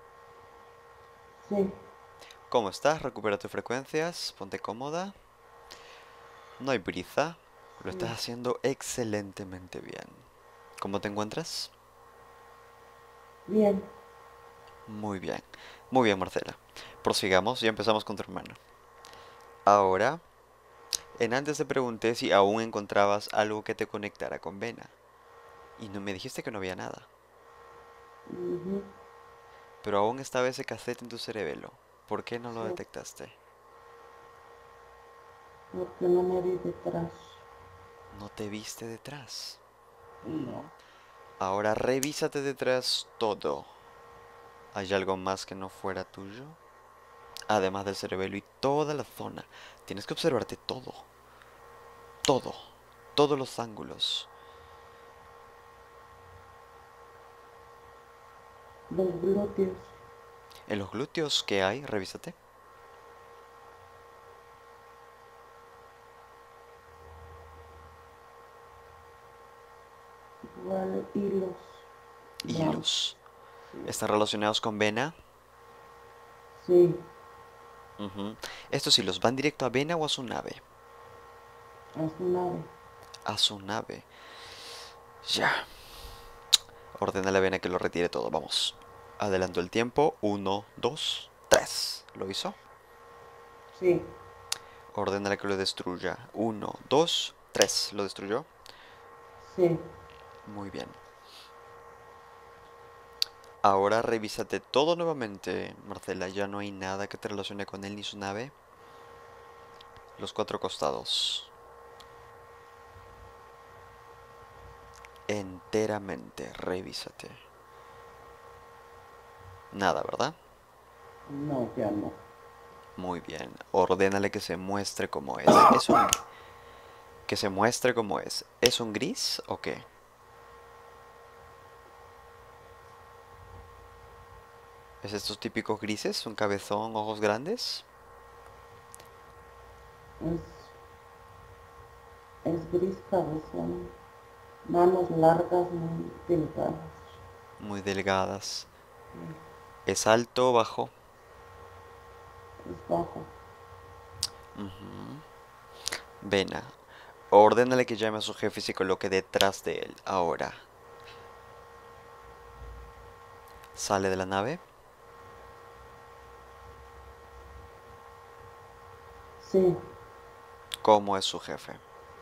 sí, ¿Cómo estás? Recupera tus frecuencias. Ponte cómoda. No hay prisa. Lo estás sí, haciendo excelentemente bien. ¿Cómo te encuentras? bien, Muy bien. Muy bien, Marcela. Prosigamos y empezamos con tu hermano. Ahora, en antes te pregunté si aún encontrabas algo que te conectara con Vena. Y no me dijiste que no había nada. ujú, Pero aún estaba ese cassette en tu cerebelo. ¿Por qué no lo sí, detectaste? porque no me vi detrás. No te viste detrás. No, Mm. Ahora revísate detrás todo. ¿Hay algo más que no fuera tuyo? Además del cerebelo y toda la zona. Tienes que observarte todo. Todo. Todos los ángulos. los glúteos, En los glúteos que hay, revísate. igual hilos blancos, Hilos. sí, ¿Están relacionados con vena? sí, Ujú. Estos hilos van directo a vena o a su nave. a su nave, A su nave. Ya. Ordena a la vena que lo retire todo. Vamos. Adelanto el tiempo. Uno, dos, tres. ¿Lo hizo? sí, Ordena que lo destruya. Uno, dos, tres. ¿Lo destruyó? sí, Muy bien. Ahora revísate todo nuevamente, Marcela. Ya no hay nada que te relacione con él ni su nave. Los cuatro costados. Enteramente. Revísate. Nada, ¿verdad? no, ya no, Muy bien. Ordénale que se muestre como es. ¿Es un... que se muestre como es? ¿Es un gris o qué? ¿Es estos típicos grises? ¿Un cabezón, ojos grandes? es, es gris cabezón, manos largas, muy delgadas, Muy delgadas. sí, ¿Es alto o bajo? es bajo, Ujú. Vena. Ordénale que llame a su jefe y se coloque detrás de él. Ahora. Sale de la nave. sí, ¿Cómo es su jefe?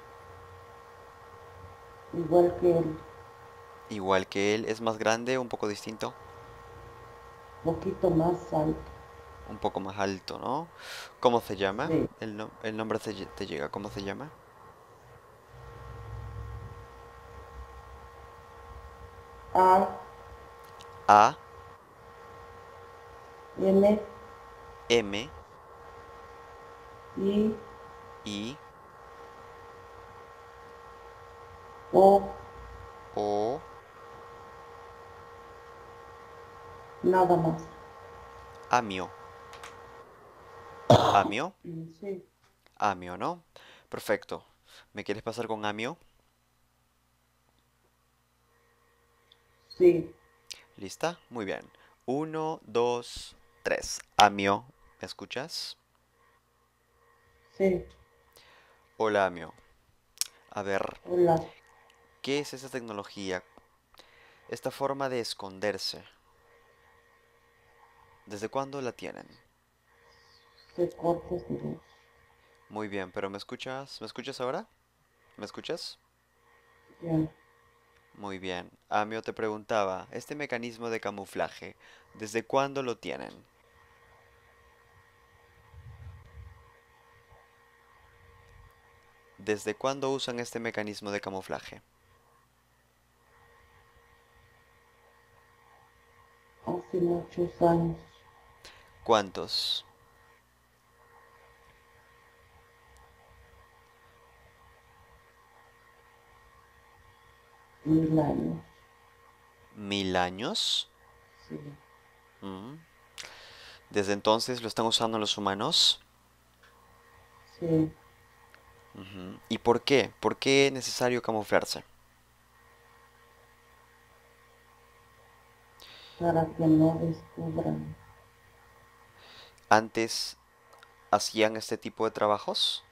igual que él, Igual que él, es más grande, un poco distinto, poquito más alto, un poco más alto, ¿no? ¿Cómo se llama? sí, El, no- el nombre te, lle- te llega. ¿Cómo se llama? A, A, M, M, I, I, O, O, nada más, Amio. Amio, mm, sí, Amio, ¿no? Perfecto. ¿Me quieres pasar con Amio? sí, ¿Lista? Muy bien. Uno, dos, tres. Amio, ¿me escuchas? sí, Hola, Amio. A ver, hola, ¿qué es esa tecnología? Esta forma de esconderse. ¿Desde cuándo la tienen? se corta su luz, Muy bien, pero ¿me escuchas? ¿Me escuchas ahora? ¿Me escuchas? ya, Muy bien. Amio te preguntaba, este mecanismo de camuflaje, ¿desde cuándo lo tienen? ¿Desde cuándo usan este mecanismo de camuflaje? hace muchos años, ¿Cuántos? mil años, ¿Mil años? sí, Mm. Desde entonces lo están usando los humanos. sí, Ujú. ¿Y por qué? ¿Por qué es necesario camuflarse? para que no descubran. Antes hacían este tipo de trabajos,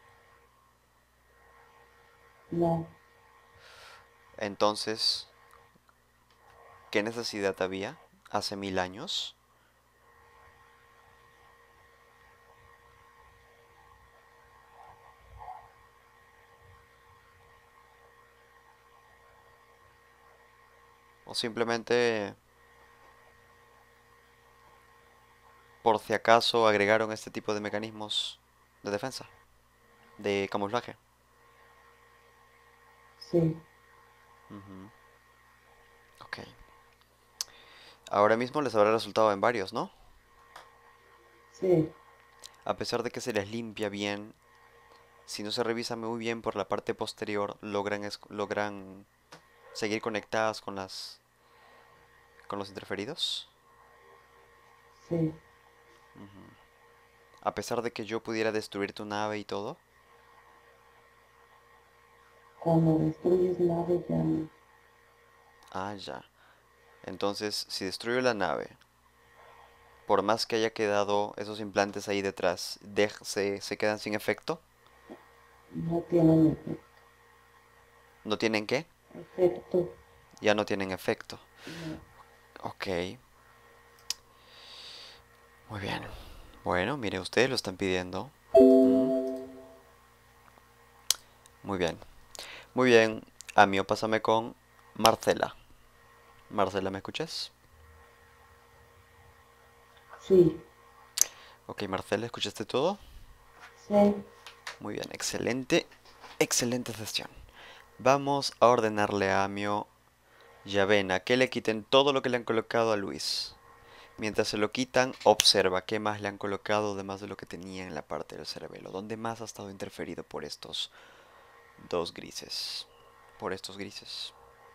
No, entonces, ¿qué necesidad había hace mil años? ¿O simplemente por si acaso agregaron este tipo de mecanismos de defensa, de camuflaje? sí, Ujú. Ok. Ahora mismo les habrá resultado en varios, ¿no? sí, A pesar de que se les limpia bien, si no se revisa muy bien por la parte posterior, logran, esc- logran seguir conectadas con las, con los interferidos. sí. A pesar de que yo pudiera destruir tu nave y todo. Cuando destruyes nave ya no. Ah, ya. Entonces, si destruyo la nave, por más que haya quedado esos implantes ahí detrás, dej- se, se quedan sin efecto. No tienen efecto. ¿No tienen qué? Efecto, Ya no tienen efecto. no. Ok, muy bien. Bueno, mire, ustedes lo están pidiendo. Mm, muy bien. Muy bien. Amio, pásame con Marcela. Marcela, ¿me escuchas? Sí, Ok, Marcela, ¿escuchaste todo? sí, Muy bien, excelente. Excelente sesión. Vamos a ordenarle a Amio y a Vena que le quiten todo lo que le han colocado a Luis. Mientras se lo quitan, observa qué más le han colocado además de lo que tenía en la parte del cerebelo. ¿Dónde más ha estado interferido por estos dos grises? Por estos grises.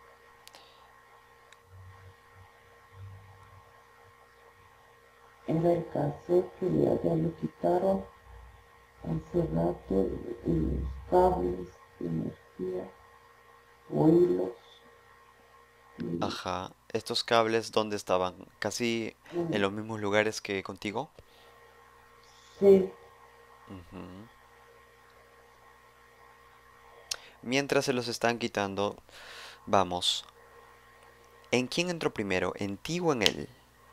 era el cassette que ya, ya lo quitaron hace rato y los cables de energía o hilos y Ajá. ¿Estos cables dónde estaban? ¿Casi en mm, los mismos lugares que contigo? sí, Ujú. Mientras se los están quitando, vamos. ¿En quién entró primero? ¿En ti o en él?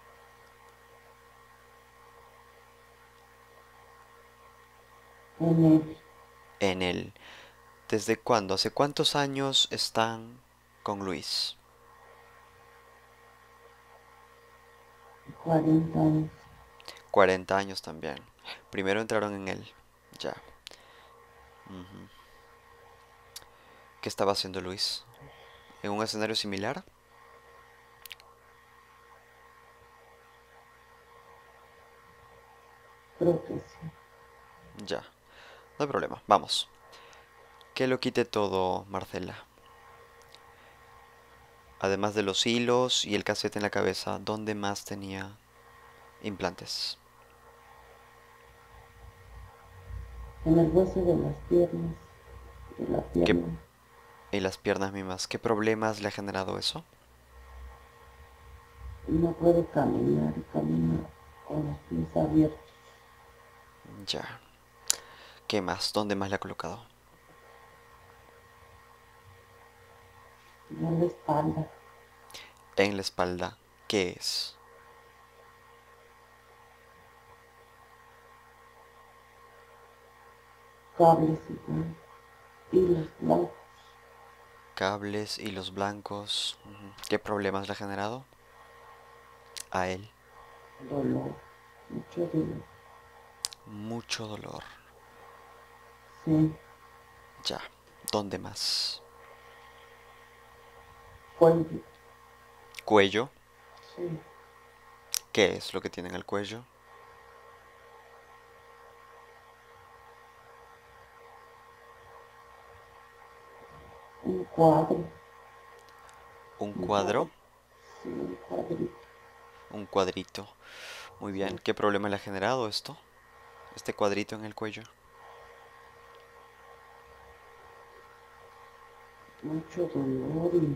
en el En él. ¿Desde cuándo? ¿Hace cuántos años están con Luis? cuarenta años. Cuarenta años también. Primero entraron en él. Ya. Ujú. ¿Qué estaba haciendo Luis? ¿En un escenario similar? Creo que sí. Ya. No hay problema. Vamos. Que lo quite todo, Marcela. Además de los hilos y el casete en la cabeza, ¿dónde más tenía implantes? En el hueso de las piernas, de la ¿Qué, pierna. y las piernas mismas? ¿Qué problemas le ha generado eso? No puede caminar y camina con los pies abiertos. Ya. ¿Qué más? ¿Dónde más le ha colocado? En la espalda, En la espalda. ¿Qué es? cables y hilos blancos, Cables, hilos blancos. Ujú. ¿Qué problemas le ha generado? A él. dolor, mucho dolor. Mucho dolor. Sí, Ya. ¿Dónde más? cuello, Cuello. sí, ¿Qué es lo que tiene en el cuello? un cuadro, Un un cuadro, cuadro, sí, un cuadrito. un cuadrito. Muy bien. Sí, ¿Qué problema le ha generado esto? Este cuadrito en el cuello. mucho dolor y,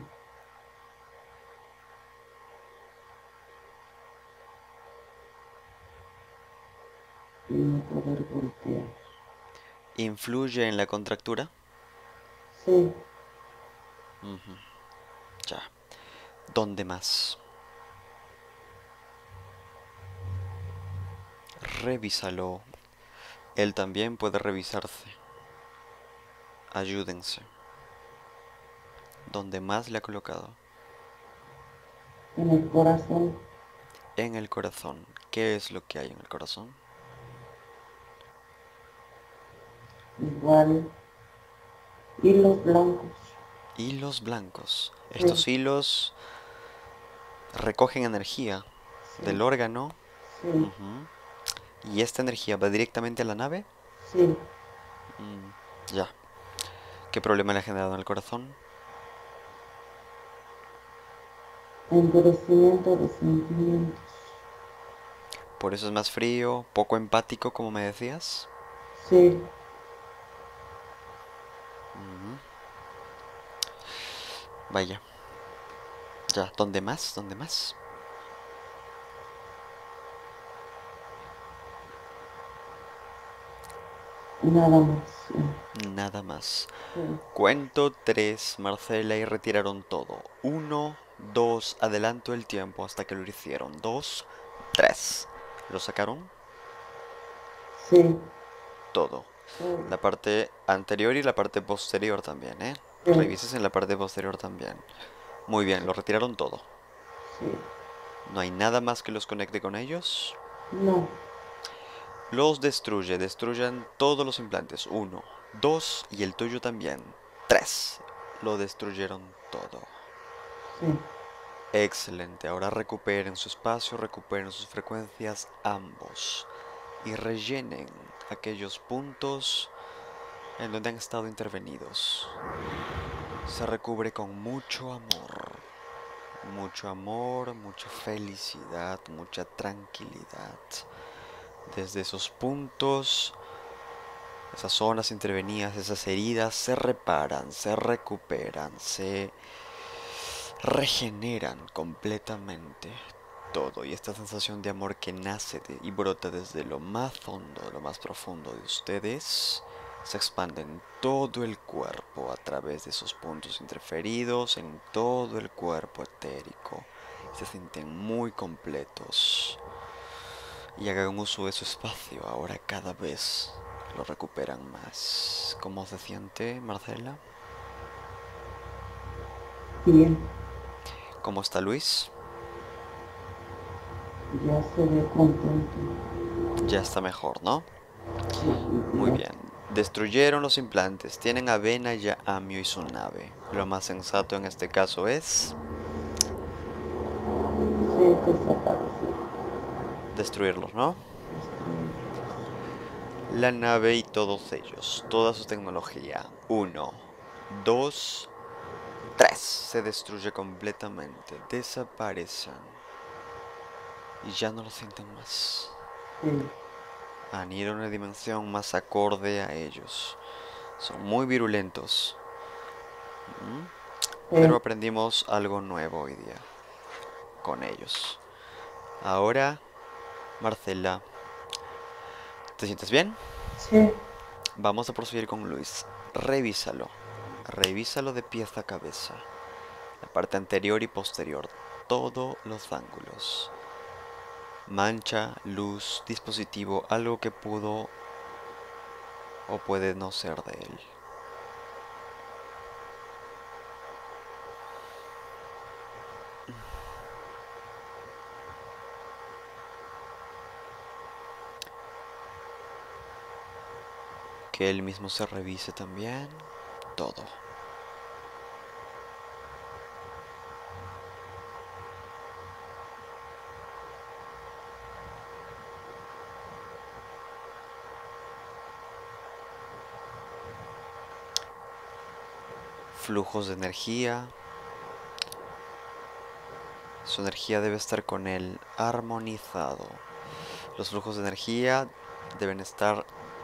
y no poder voltear. ¿Influye en la contractura? Sí, Ujú, ya. ¿Dónde más? Revísalo. Él también puede revisarse. Ayúdense. ¿Dónde más le ha colocado? en el corazón, En el corazón. ¿Qué es lo que hay en el corazón? igual, hilos blancos. Hilos blancos. Sí, Estos hilos recogen energía sí, del órgano. sí, Ujú. ¿Y esta energía va directamente a la nave? sí, Mm, ya. ¿Qué problema le ha generado en el corazón? endurecimiento de sentimientos. Por eso es más frío, poco empático, como me decías. Sí, Ujú. Vaya. Ya. ¿Dónde más? ¿Dónde más? nada más. Sí, Nada más. sí, Cuento tres, Marcela, y retiraron todo. Uno, dos, adelanto el tiempo hasta que lo hicieron. Dos, tres. ¿Lo sacaron? sí, Todo. todo. La parte anterior y la parte posterior también, ¿eh? Sí, Revises en la parte posterior también. Muy bien, lo retiraron todo. sí, No hay nada más que los conecte con ellos. no, Los destruye, destruyan todos los implantes. Uno, dos y el tuyo también. Tres. Lo destruyeron todo. sí, Excelente, ahora recuperen su espacio, recuperen sus frecuencias ambos y rellenen aquellos puntos en donde han estado intervenidos. Se recubre con mucho amor, mucho amor, mucha felicidad, mucha tranquilidad. Desde esos puntos, esas zonas intervenidas, esas heridas se reparan, se recuperan, se regeneran completamente todo, y esta sensación de amor que nace de- y brota desde lo más hondo, lo más profundo de ustedes, se expande en todo el cuerpo a través de esos puntos interferidos, en todo el cuerpo etérico. Se sienten muy completos y hagan uso de su espacio ahora cada vez. Lo recuperan más. ¿Cómo se siente, Marcela? bien, ¿Cómo está Luis? ya se ve contento. Ya está mejor, ¿no? Sí, Muy bien, bien. Destruyeron los implantes. Tienen a Vena y a Amio y su nave. Lo más sensato en este caso es sí, desapareció, destruirlos, ¿no? destruir. La nave y todos ellos. Toda su tecnología. Uno, dos, tres. Se destruye completamente. Desaparecen. Y ya no lo sienten más. Sí, Han ido a una dimensión más acorde a ellos. Son muy virulentos. ¿Mm? Pero sí, aprendimos algo nuevo hoy día con ellos. Ahora, Marcela, ¿te sientes bien? sí, Vamos a proseguir con Luis. Revísalo. Revísalo de pies a cabeza. La parte anterior y posterior. Todos los ángulos. Mancha, luz, dispositivo, algo que pudo o puede no ser de él. Que él mismo se revise también. Todo. Flujos de energía. Su energía debe estar con él armonizado. Los flujos de energía deben estar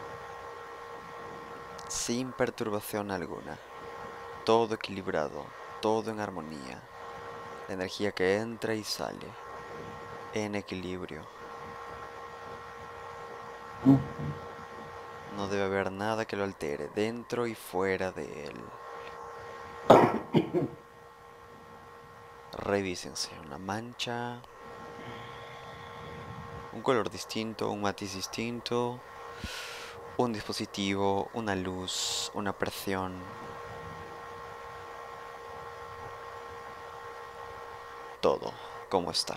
sin perturbación alguna. Todo equilibrado, todo en armonía. La energía que entra y sale en equilibrio. Ujú. No debe haber nada que lo altere, dentro y fuera de él. Revísense. Una mancha, un color distinto, un matiz distinto, un dispositivo, una luz, una presión. Todo, como está.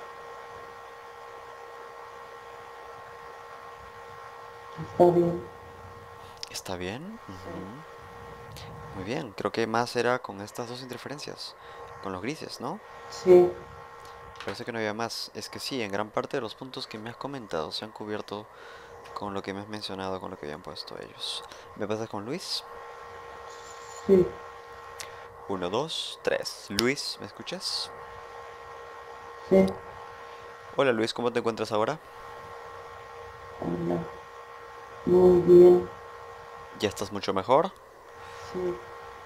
Está bien. ¿Está bien? Sí. Ujú. Muy bien, creo que más era con estas dos interferencias, con los grises, ¿no? Sí. Parece que no había más. Es que sí, en gran parte de los puntos que me has comentado se han cubierto con lo que me has mencionado, con lo que habían puesto ellos. ¿Me pasas con Luis? Sí. Uno, dos, tres. Luis, ¿me escuchas? Sí. Hola Luis, ¿cómo te encuentras ahora? Hola. Muy bien. ¿Ya estás mucho mejor? Sí.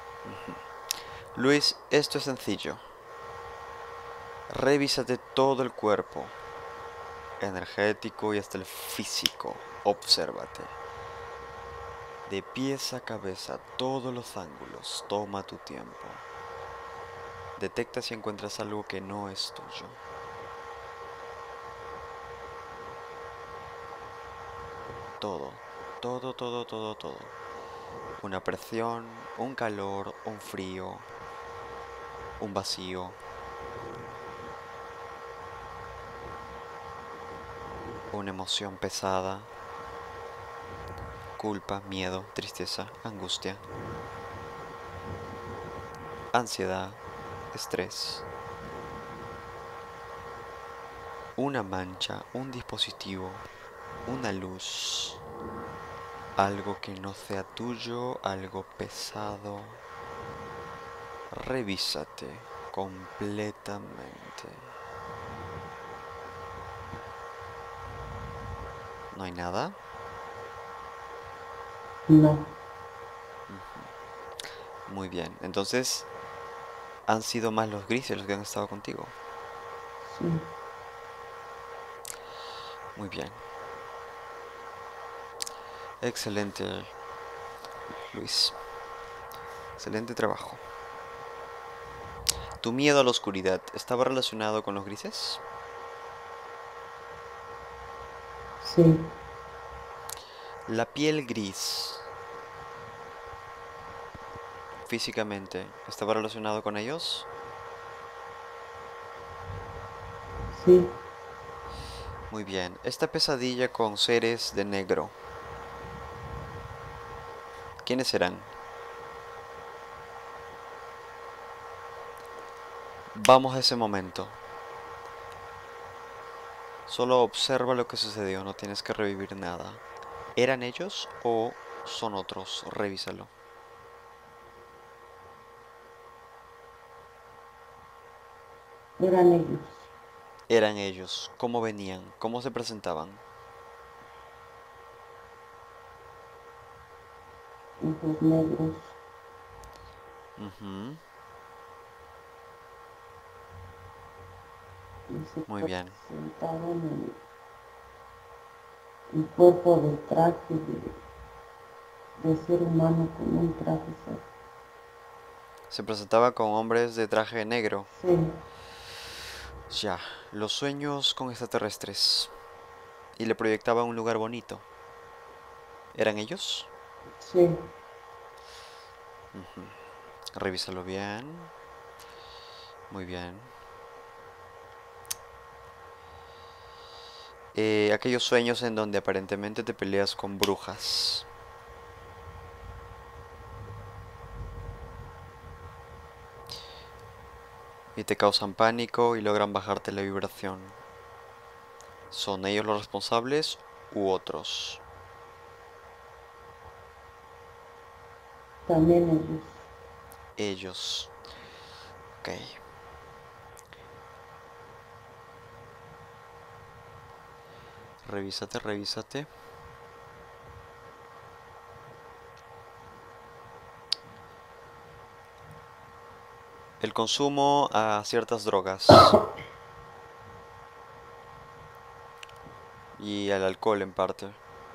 Luis, esto es sencillo. Revísate todo el cuerpo, energético y hasta el físico. Obsérvate. De pies a cabeza, todos los ángulos. Toma tu tiempo. Detecta si encuentras algo que no es tuyo. Todo, todo, todo, todo, todo. Una presión, un calor, un frío, un vacío, una emoción pesada, culpa, miedo, tristeza, angustia, ansiedad, estrés, una mancha, un dispositivo, una luz, algo que no sea tuyo, algo pesado. Revísate completamente. ¿No hay nada? No. Muy bien. Entonces, han sido más los grises los que han estado contigo. Sí. Muy bien. Excelente, Luis. Excelente trabajo. ¿Tu miedo a la oscuridad estaba relacionado con los grises? Sí. La piel gris, físicamente, ¿estaba relacionado con ellos? Sí. Muy bien. Esta pesadilla con seres de negro, ¿quiénes serán? Vamos a ese momento. Solo observa lo que sucedió, no tienes que revivir nada. ¿Eran ellos o son otros? Revísalo. Eran ellos. Eran ellos. ¿Cómo venían? ¿Cómo se presentaban? Ojos negros. Ujú. Y se Muy bien. presentaban en el cuerpo del traje de, de ser humano con un traje. Se presentaba con hombres de traje negro. Sí. Ya, los sueños con extraterrestres. Y le proyectaba un lugar bonito. ¿Eran ellos? Sí. Ujú. Revísalo bien. Muy bien. Eh, aquellos sueños en donde aparentemente te peleas con brujas y te causan pánico y logran bajarte la vibración. ¿Son ellos los responsables u otros? También ellos. Ellos. Ok. Revísate, revísate. El consumo a ciertas drogas y al alcohol en parte.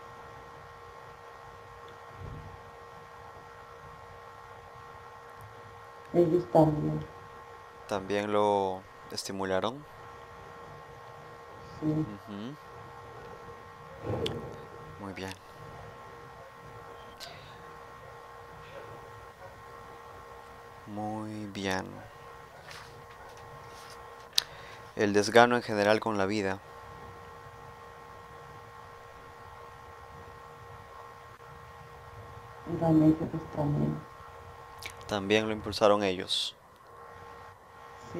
Ellos también, También lo estimularon. sí. Ujú. Muy bien. Muy bien. El desgano en general con la vida. Eran ellos también, También lo impulsaron ellos. sí.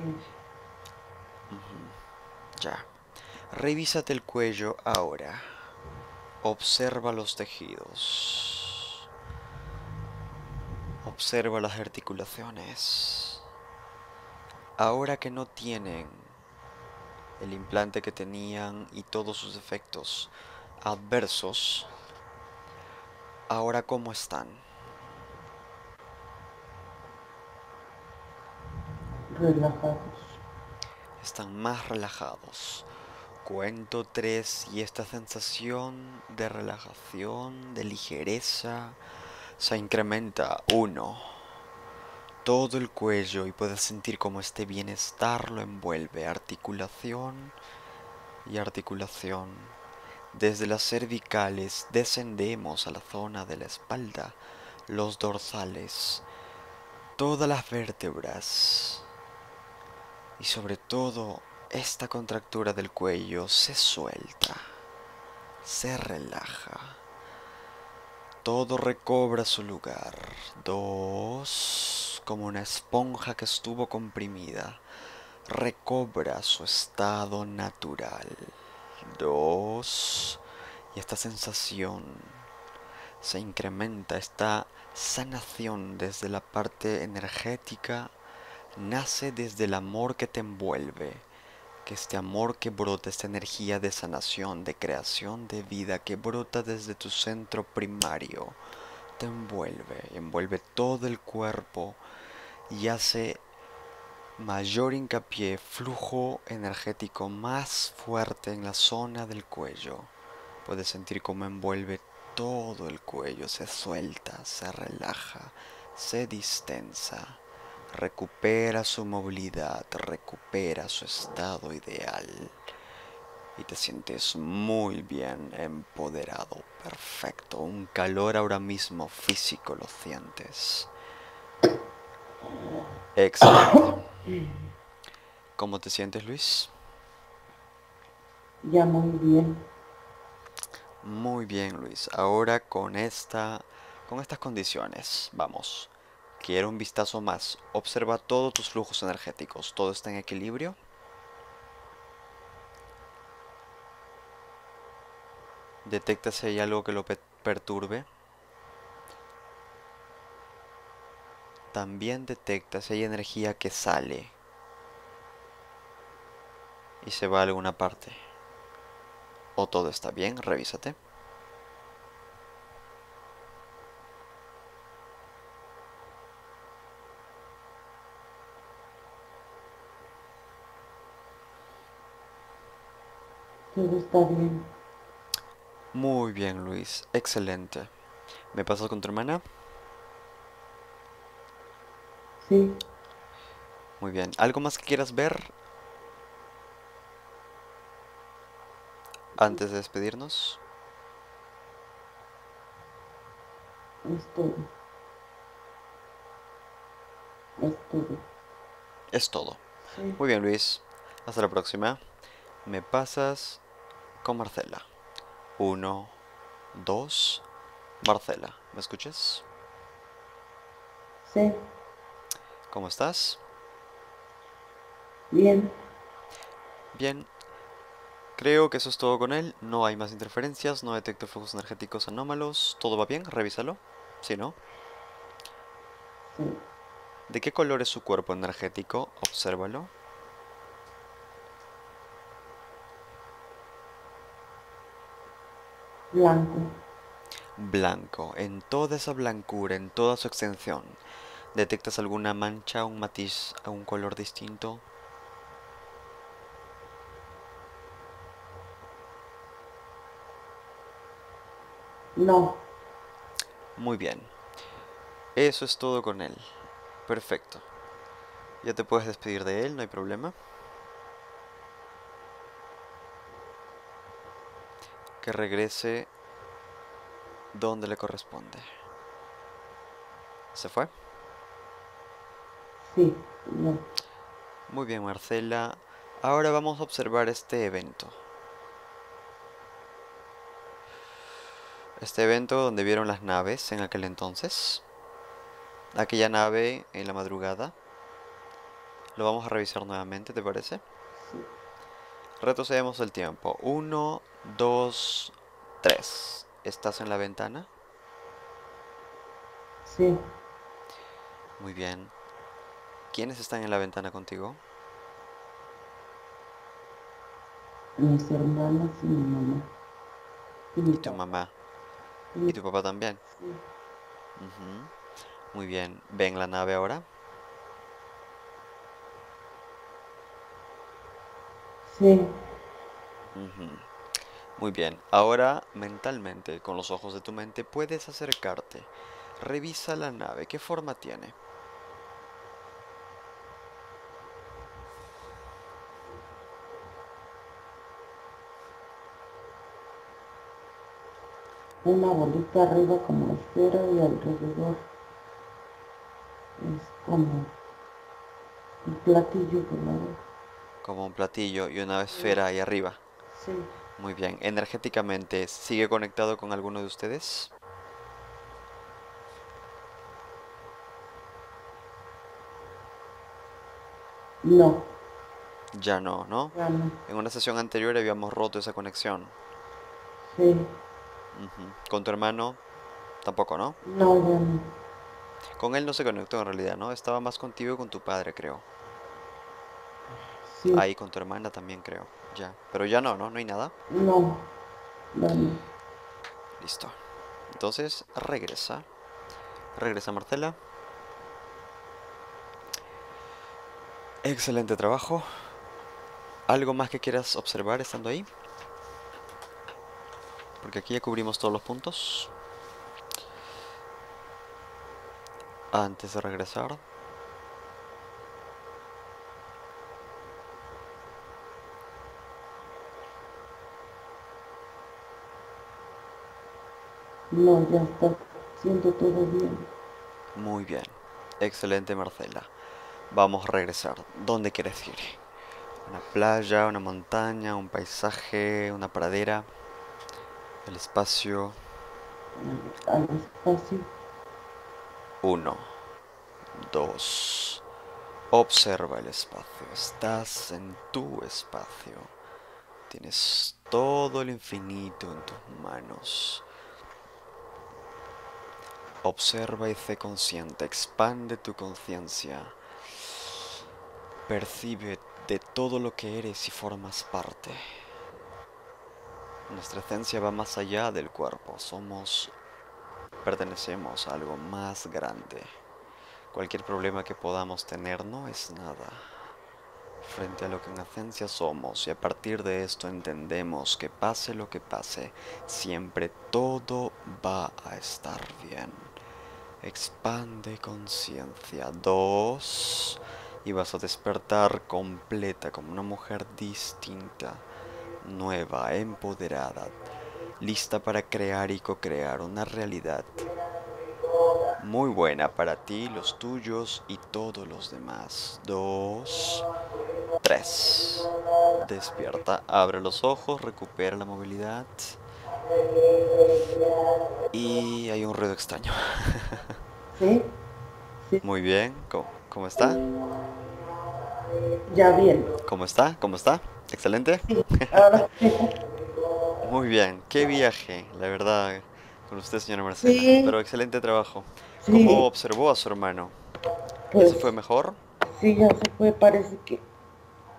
Ya. Revísate el cuello ahora. Observa los tejidos. Observa las articulaciones. Ahora que no tienen el implante que tenían y todos sus efectos adversos, ahora cómo están. Relajados. Están más relajados. Cuento tres y esta sensación de relajación, de ligereza, se incrementa. Uno. Todo el cuello y puedes sentir como este bienestar lo envuelve. Articulación y articulación. Desde las cervicales descendemos a la zona de la espalda, los dorsales, todas las vértebras y sobre todo esta contractura del cuello se suelta, se relaja. Todo recobra su lugar. Dos, como una esponja que estuvo comprimida, recobra su estado natural. Dos, y esta sensación se incrementa, esta sanación desde la parte energética nace desde el amor que te envuelve, que este amor que brota, esta energía de sanación, de creación de vida que brota desde tu centro primario, te envuelve, envuelve todo el cuerpo y hace mayor hincapié, flujo energético más fuerte en la zona del cuello. Puedes sentir cómo envuelve todo el cuello, se suelta, se relaja, se distensa, recupera su movilidad, recupera su estado ideal y te sientes muy bien, empoderado, perfecto, un calor ahora mismo físico lo sientes. Excelente. ¿Cómo te sientes, Luis? Ya muy bien. Muy bien, Luis. Ahora con esta, con estas condiciones, vamos. Quiero un vistazo más. Observa todos tus flujos energéticos. ¿Todo está en equilibrio? Detecta si hay algo que lo pe- perturbe. También detecta si hay energía que sale y se va a alguna parte. ¿O todo está bien? Revísate. Todo está bien. Muy bien, Luis. Excelente. ¿Me pasas con tu hermana? Sí, Muy bien. ¿Algo más que quieras ver antes de despedirnos? es todo. Es todo. Es todo. Sí, Muy bien, Luis. Hasta la próxima. Me pasas con Marcela. Uno, dos, Marcela. ¿Me escuchas? sí, ¿Cómo estás? bien. Bien. Creo que eso es todo con él. No hay más interferencias. No detecto flujos energéticos anómalos. ¿Todo va bien? Revísalo. Si no. Sí. ¿De qué color es su cuerpo energético? Obsérvalo. blanco. Blanco. En toda esa blancura, en toda su extensión, ¿detectas alguna mancha, un matiz, un color distinto? No, Muy bien. Eso es todo con él. Perfecto. Ya te puedes despedir de él, no hay problema. Que regrese donde le corresponde. ¿Se fue? sí, no. Muy bien, Marcela. Ahora vamos a observar este evento. Este evento donde vieron las naves en aquel entonces. Aquella nave en la madrugada. Lo vamos a revisar nuevamente, ¿te parece? Sí, Retrocedemos el tiempo. Uno, dos, tres. ¿Estás en la ventana? sí, Muy bien. ¿Quiénes están en la ventana contigo? mis hermanas y mi mamá y mi Y tu papá. mamá. Y Y mi- tu papá también. sí, Ujú. Muy bien. ¿Ven la nave ahora? sí, Ujú. Muy bien. Ahora, mentalmente, con los ojos de tu mente, puedes acercarte. Revisa la nave. ¿Qué forma tiene? una bolita arriba como esfera y alrededor es como un platillo volador. Como un platillo y una esfera ahí arriba. Sí, Muy bien. Energéticamente, ¿sigue conectado con alguno de ustedes? no, Ya no, ¿no? ya no, En una sesión anterior habíamos roto esa conexión. sí, Ujú. Con tu hermano, tampoco, ¿no? no, ya no, Con él no se conectó en realidad, ¿no? Estaba más contigo y con tu padre, creo. sí, Ahí con tu hermana también, creo. Ya. Pero ya no, ¿no? No hay nada. no, ya no. Listo. Entonces, regresa. Regresa Marcela. Excelente trabajo. ¿Algo más que quieras observar estando ahí? Porque aquí ya cubrimos todos los puntos. Antes de regresar. No, ya está siendo todo bien. Muy bien. Excelente, Marcela. Vamos a regresar. ¿Dónde quieres ir? ¿Una playa, una montaña, un paisaje, una pradera? El espacio. Al espacio, Uno, dos. Observa el espacio. Estás en tu espacio. Tienes todo el infinito en tus manos. Observa y sé consciente. Expande tu conciencia. Percibe de todo lo que eres y formas parte. Nuestra esencia va más allá del cuerpo. Somos, pertenecemos a algo más grande. Cualquier problema que podamos tener no es nada frente a lo que en esencia somos, y a partir de esto entendemos que pase lo que pase, siempre todo va a estar bien. Expande conciencia. Dos. Y vas a despertar completa como una mujer distinta, nueva, empoderada, lista para crear y co-crear una realidad muy buena para ti, los tuyos y todos los demás. Dos, tres. Despierta, abre los ojos, recupera la movilidad. Y hay un ruido extraño. sí, sí, Muy bien, ¿cómo, cómo está? ya bien. ¿Cómo está? ¿Cómo está? Excelente. Sí, ahora sí. Muy bien, qué viaje, la verdad, con usted, señora Marcela. Sí, Pero excelente trabajo. ¿Cómo sí, observó a su hermano? ¿Ya se pues fue mejor? sí, ya se fue, parece que,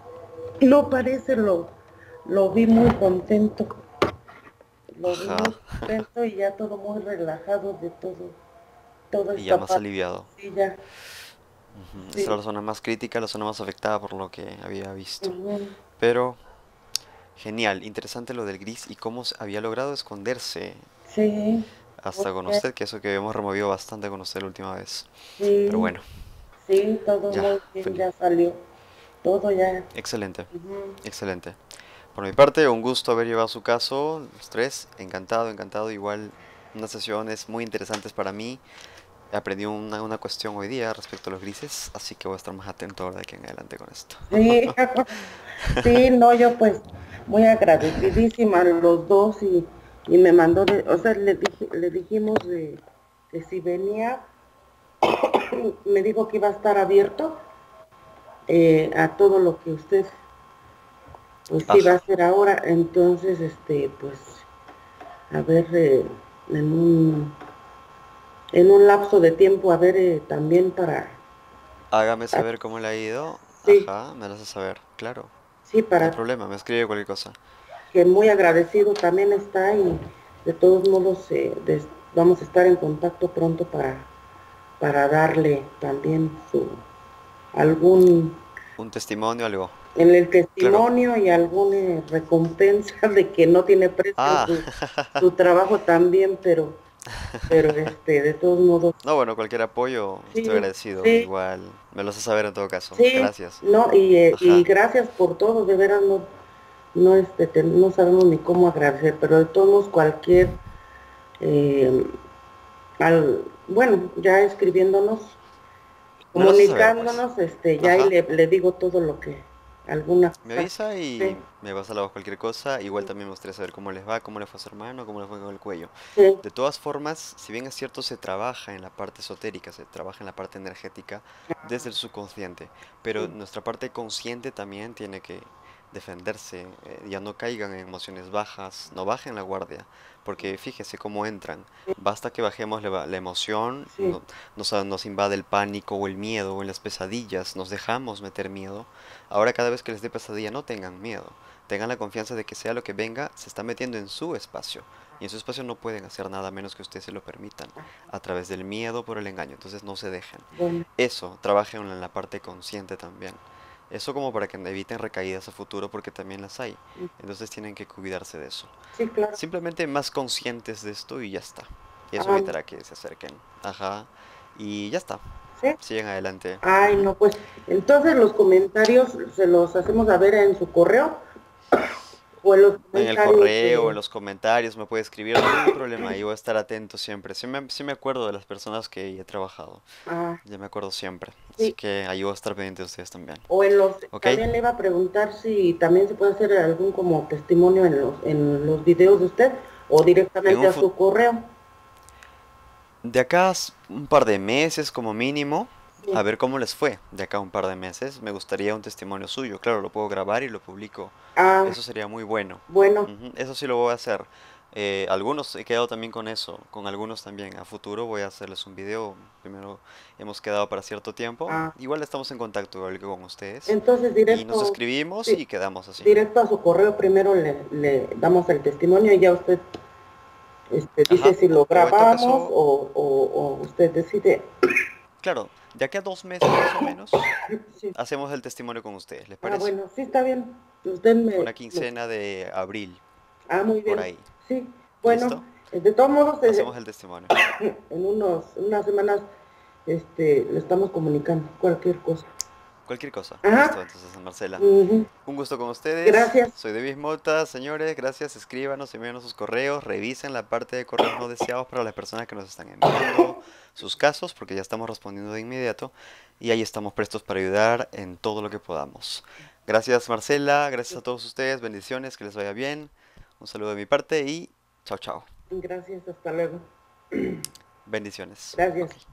no parece, lo, lo vi muy contento, lo vi muy Ajá. contento y ya todo muy relajado de todo, toda Y ya esta más parte. aliviado. Sí, ya, Ujú. Esta sí. era la zona más crítica, la zona más afectada por lo que había visto. Ujú. Pero genial, interesante lo del gris y cómo se había logrado esconderse Sí, muy hasta con bien. usted, que eso que hemos removido bastante con usted la última vez. Pero Sí, bueno, sí, todo ya, muy bien, feliz. ya salió. Todo ya. Excelente, Ujú. excelente. Por mi parte, un gusto haber llevado su caso, los tres, encantado, encantado. Igual, unas sesiones muy interesantes para mí. Aprendí una, una cuestión hoy día respecto a los grises, así que voy a estar más atento ahora de aquí en adelante con esto. Sí, sí, no, yo pues muy agradecidísima a los dos y, y me mandó, de, o sea, le, dije, le dijimos de, que si venía, me dijo que iba a estar abierto eh, a todo lo que usted pues iba a Ajá, hacer ahora, entonces, este, pues, a ver, eh, en un, en un lapso de tiempo, a ver, eh, también para, hágame a- saber cómo le ha ido. sí, Ajá, me lo hace saber, claro. sí, No hay para problema, me escribe cualquier cosa. que muy agradecido también está y de todos modos eh, des- vamos a estar en contacto pronto para, para darle también su algún Un testimonio, algo. en el Claro. testimonio y alguna eh, recompensa de que no tiene precio Ah, su, su trabajo también, pero pero este de todos modos no, bueno, cualquier apoyo, estoy sí, agradecido. sí, Igual, me lo hace saber en todo caso. sí, Gracias. no, y, eh, y Ajá. gracias por todo, de veras no, no, este, te- no sabemos ni cómo agradecer, pero de todos modos cualquier eh, al, bueno, ya escribiéndonos, Me lo hace saber, pues. comunicándonos, este, ya ahí Ajá. le, le digo todo lo que, alguna Me cosa avisa que y me vas a la voz cualquier cosa. Igual también me gustaría saber cómo les va, cómo le fue a su hermano, cómo le fue con el cuello. sí, De todas formas, si bien es cierto, se trabaja en la parte esotérica, se trabaja en la parte energética desde el subconsciente, pero sí, nuestra parte consciente también tiene que defenderse, eh, ya no caigan en emociones bajas, no bajen la guardia, porque fíjese cómo entran. Basta que bajemos la, la emoción, sí, no- nos, a- nos invade el pánico o el miedo o en las pesadillas, nos dejamos meter miedo. Ahora cada vez que les dé pesadilla no tengan miedo, tengan la confianza de que sea lo que venga, se está metiendo en su espacio. Y en su espacio no pueden hacer nada menos que ustedes se lo permitan, a través del miedo por el engaño. Entonces no se dejen. bueno, Eso, trabajen en la parte consciente también. Eso como para que eviten recaídas a futuro porque también las hay. Entonces tienen que cuidarse de eso. sí, claro. Simplemente más conscientes de esto y ya está. Y eso Ah, evitará que se acerquen. Ajá. Y ya está. sí. Siguen adelante. Ay, Ujú. no, pues entonces los comentarios se los hacemos a ver en su correo o en los En el comentarios correo, en de... los comentarios, me puede escribir, no hay ningún problema, ahí voy a estar atento siempre. Sí me, sí me acuerdo de las personas que he trabajado, Ah, ya me acuerdo siempre, así sí, que ahí voy a estar pendiente de ustedes también. o en los... ¿Ok? También le iba a preguntar si también se puede hacer algún como testimonio en los, en los videos de usted o En directamente un a fut- su correo. de acá a s- un par de meses como mínimo, Sí. a ver cómo les fue. De acá a un par de meses, me gustaría un testimonio suyo. Claro, lo puedo grabar y lo publico. Ah, Eso sería muy bueno. bueno, Ujú, eso sí lo voy a hacer. Eh, algunos he quedado también con eso, con algunos también. A futuro voy a hacerles un video. Primero hemos quedado para cierto tiempo. ah, Igual estamos en contacto igual que con ustedes. entonces Y nos directo, escribimos sí, y quedamos así. directo a su correo primero le, le damos el testimonio y ya usted este, dice Ajá. si lo O en todo grabamos caso, o, o, o usted decide. claro, de aquí a dos meses más o menos, Sí. hacemos el testimonio con ustedes. ¿Les Ah, parece? bueno, sí está bien. Usted me, Una me- quincena de abril, ah, muy por bien. ahí. Sí, bueno, ¿Listo? eh, de todos modos, eh, Hacemos el testimonio. en unos, unas semanas, este, le estamos comunicando cualquier cosa. Cualquier cosa. Listo, Ajá, entonces, Marcela. ujú, Un gusto con ustedes. gracias. Soy David Mota, señores. Gracias. Escríbanos, envíenos sus correos. Revisen la parte de correos no deseados para las personas que nos están enviando sus casos, porque ya estamos respondiendo de inmediato. Y ahí estamos prestos para ayudar en todo lo que podamos. Gracias, Marcela. Gracias a todos ustedes. Bendiciones. Que les vaya bien. Un saludo de mi parte y chao, chao. Gracias, hasta luego. Bendiciones. Gracias. Ok.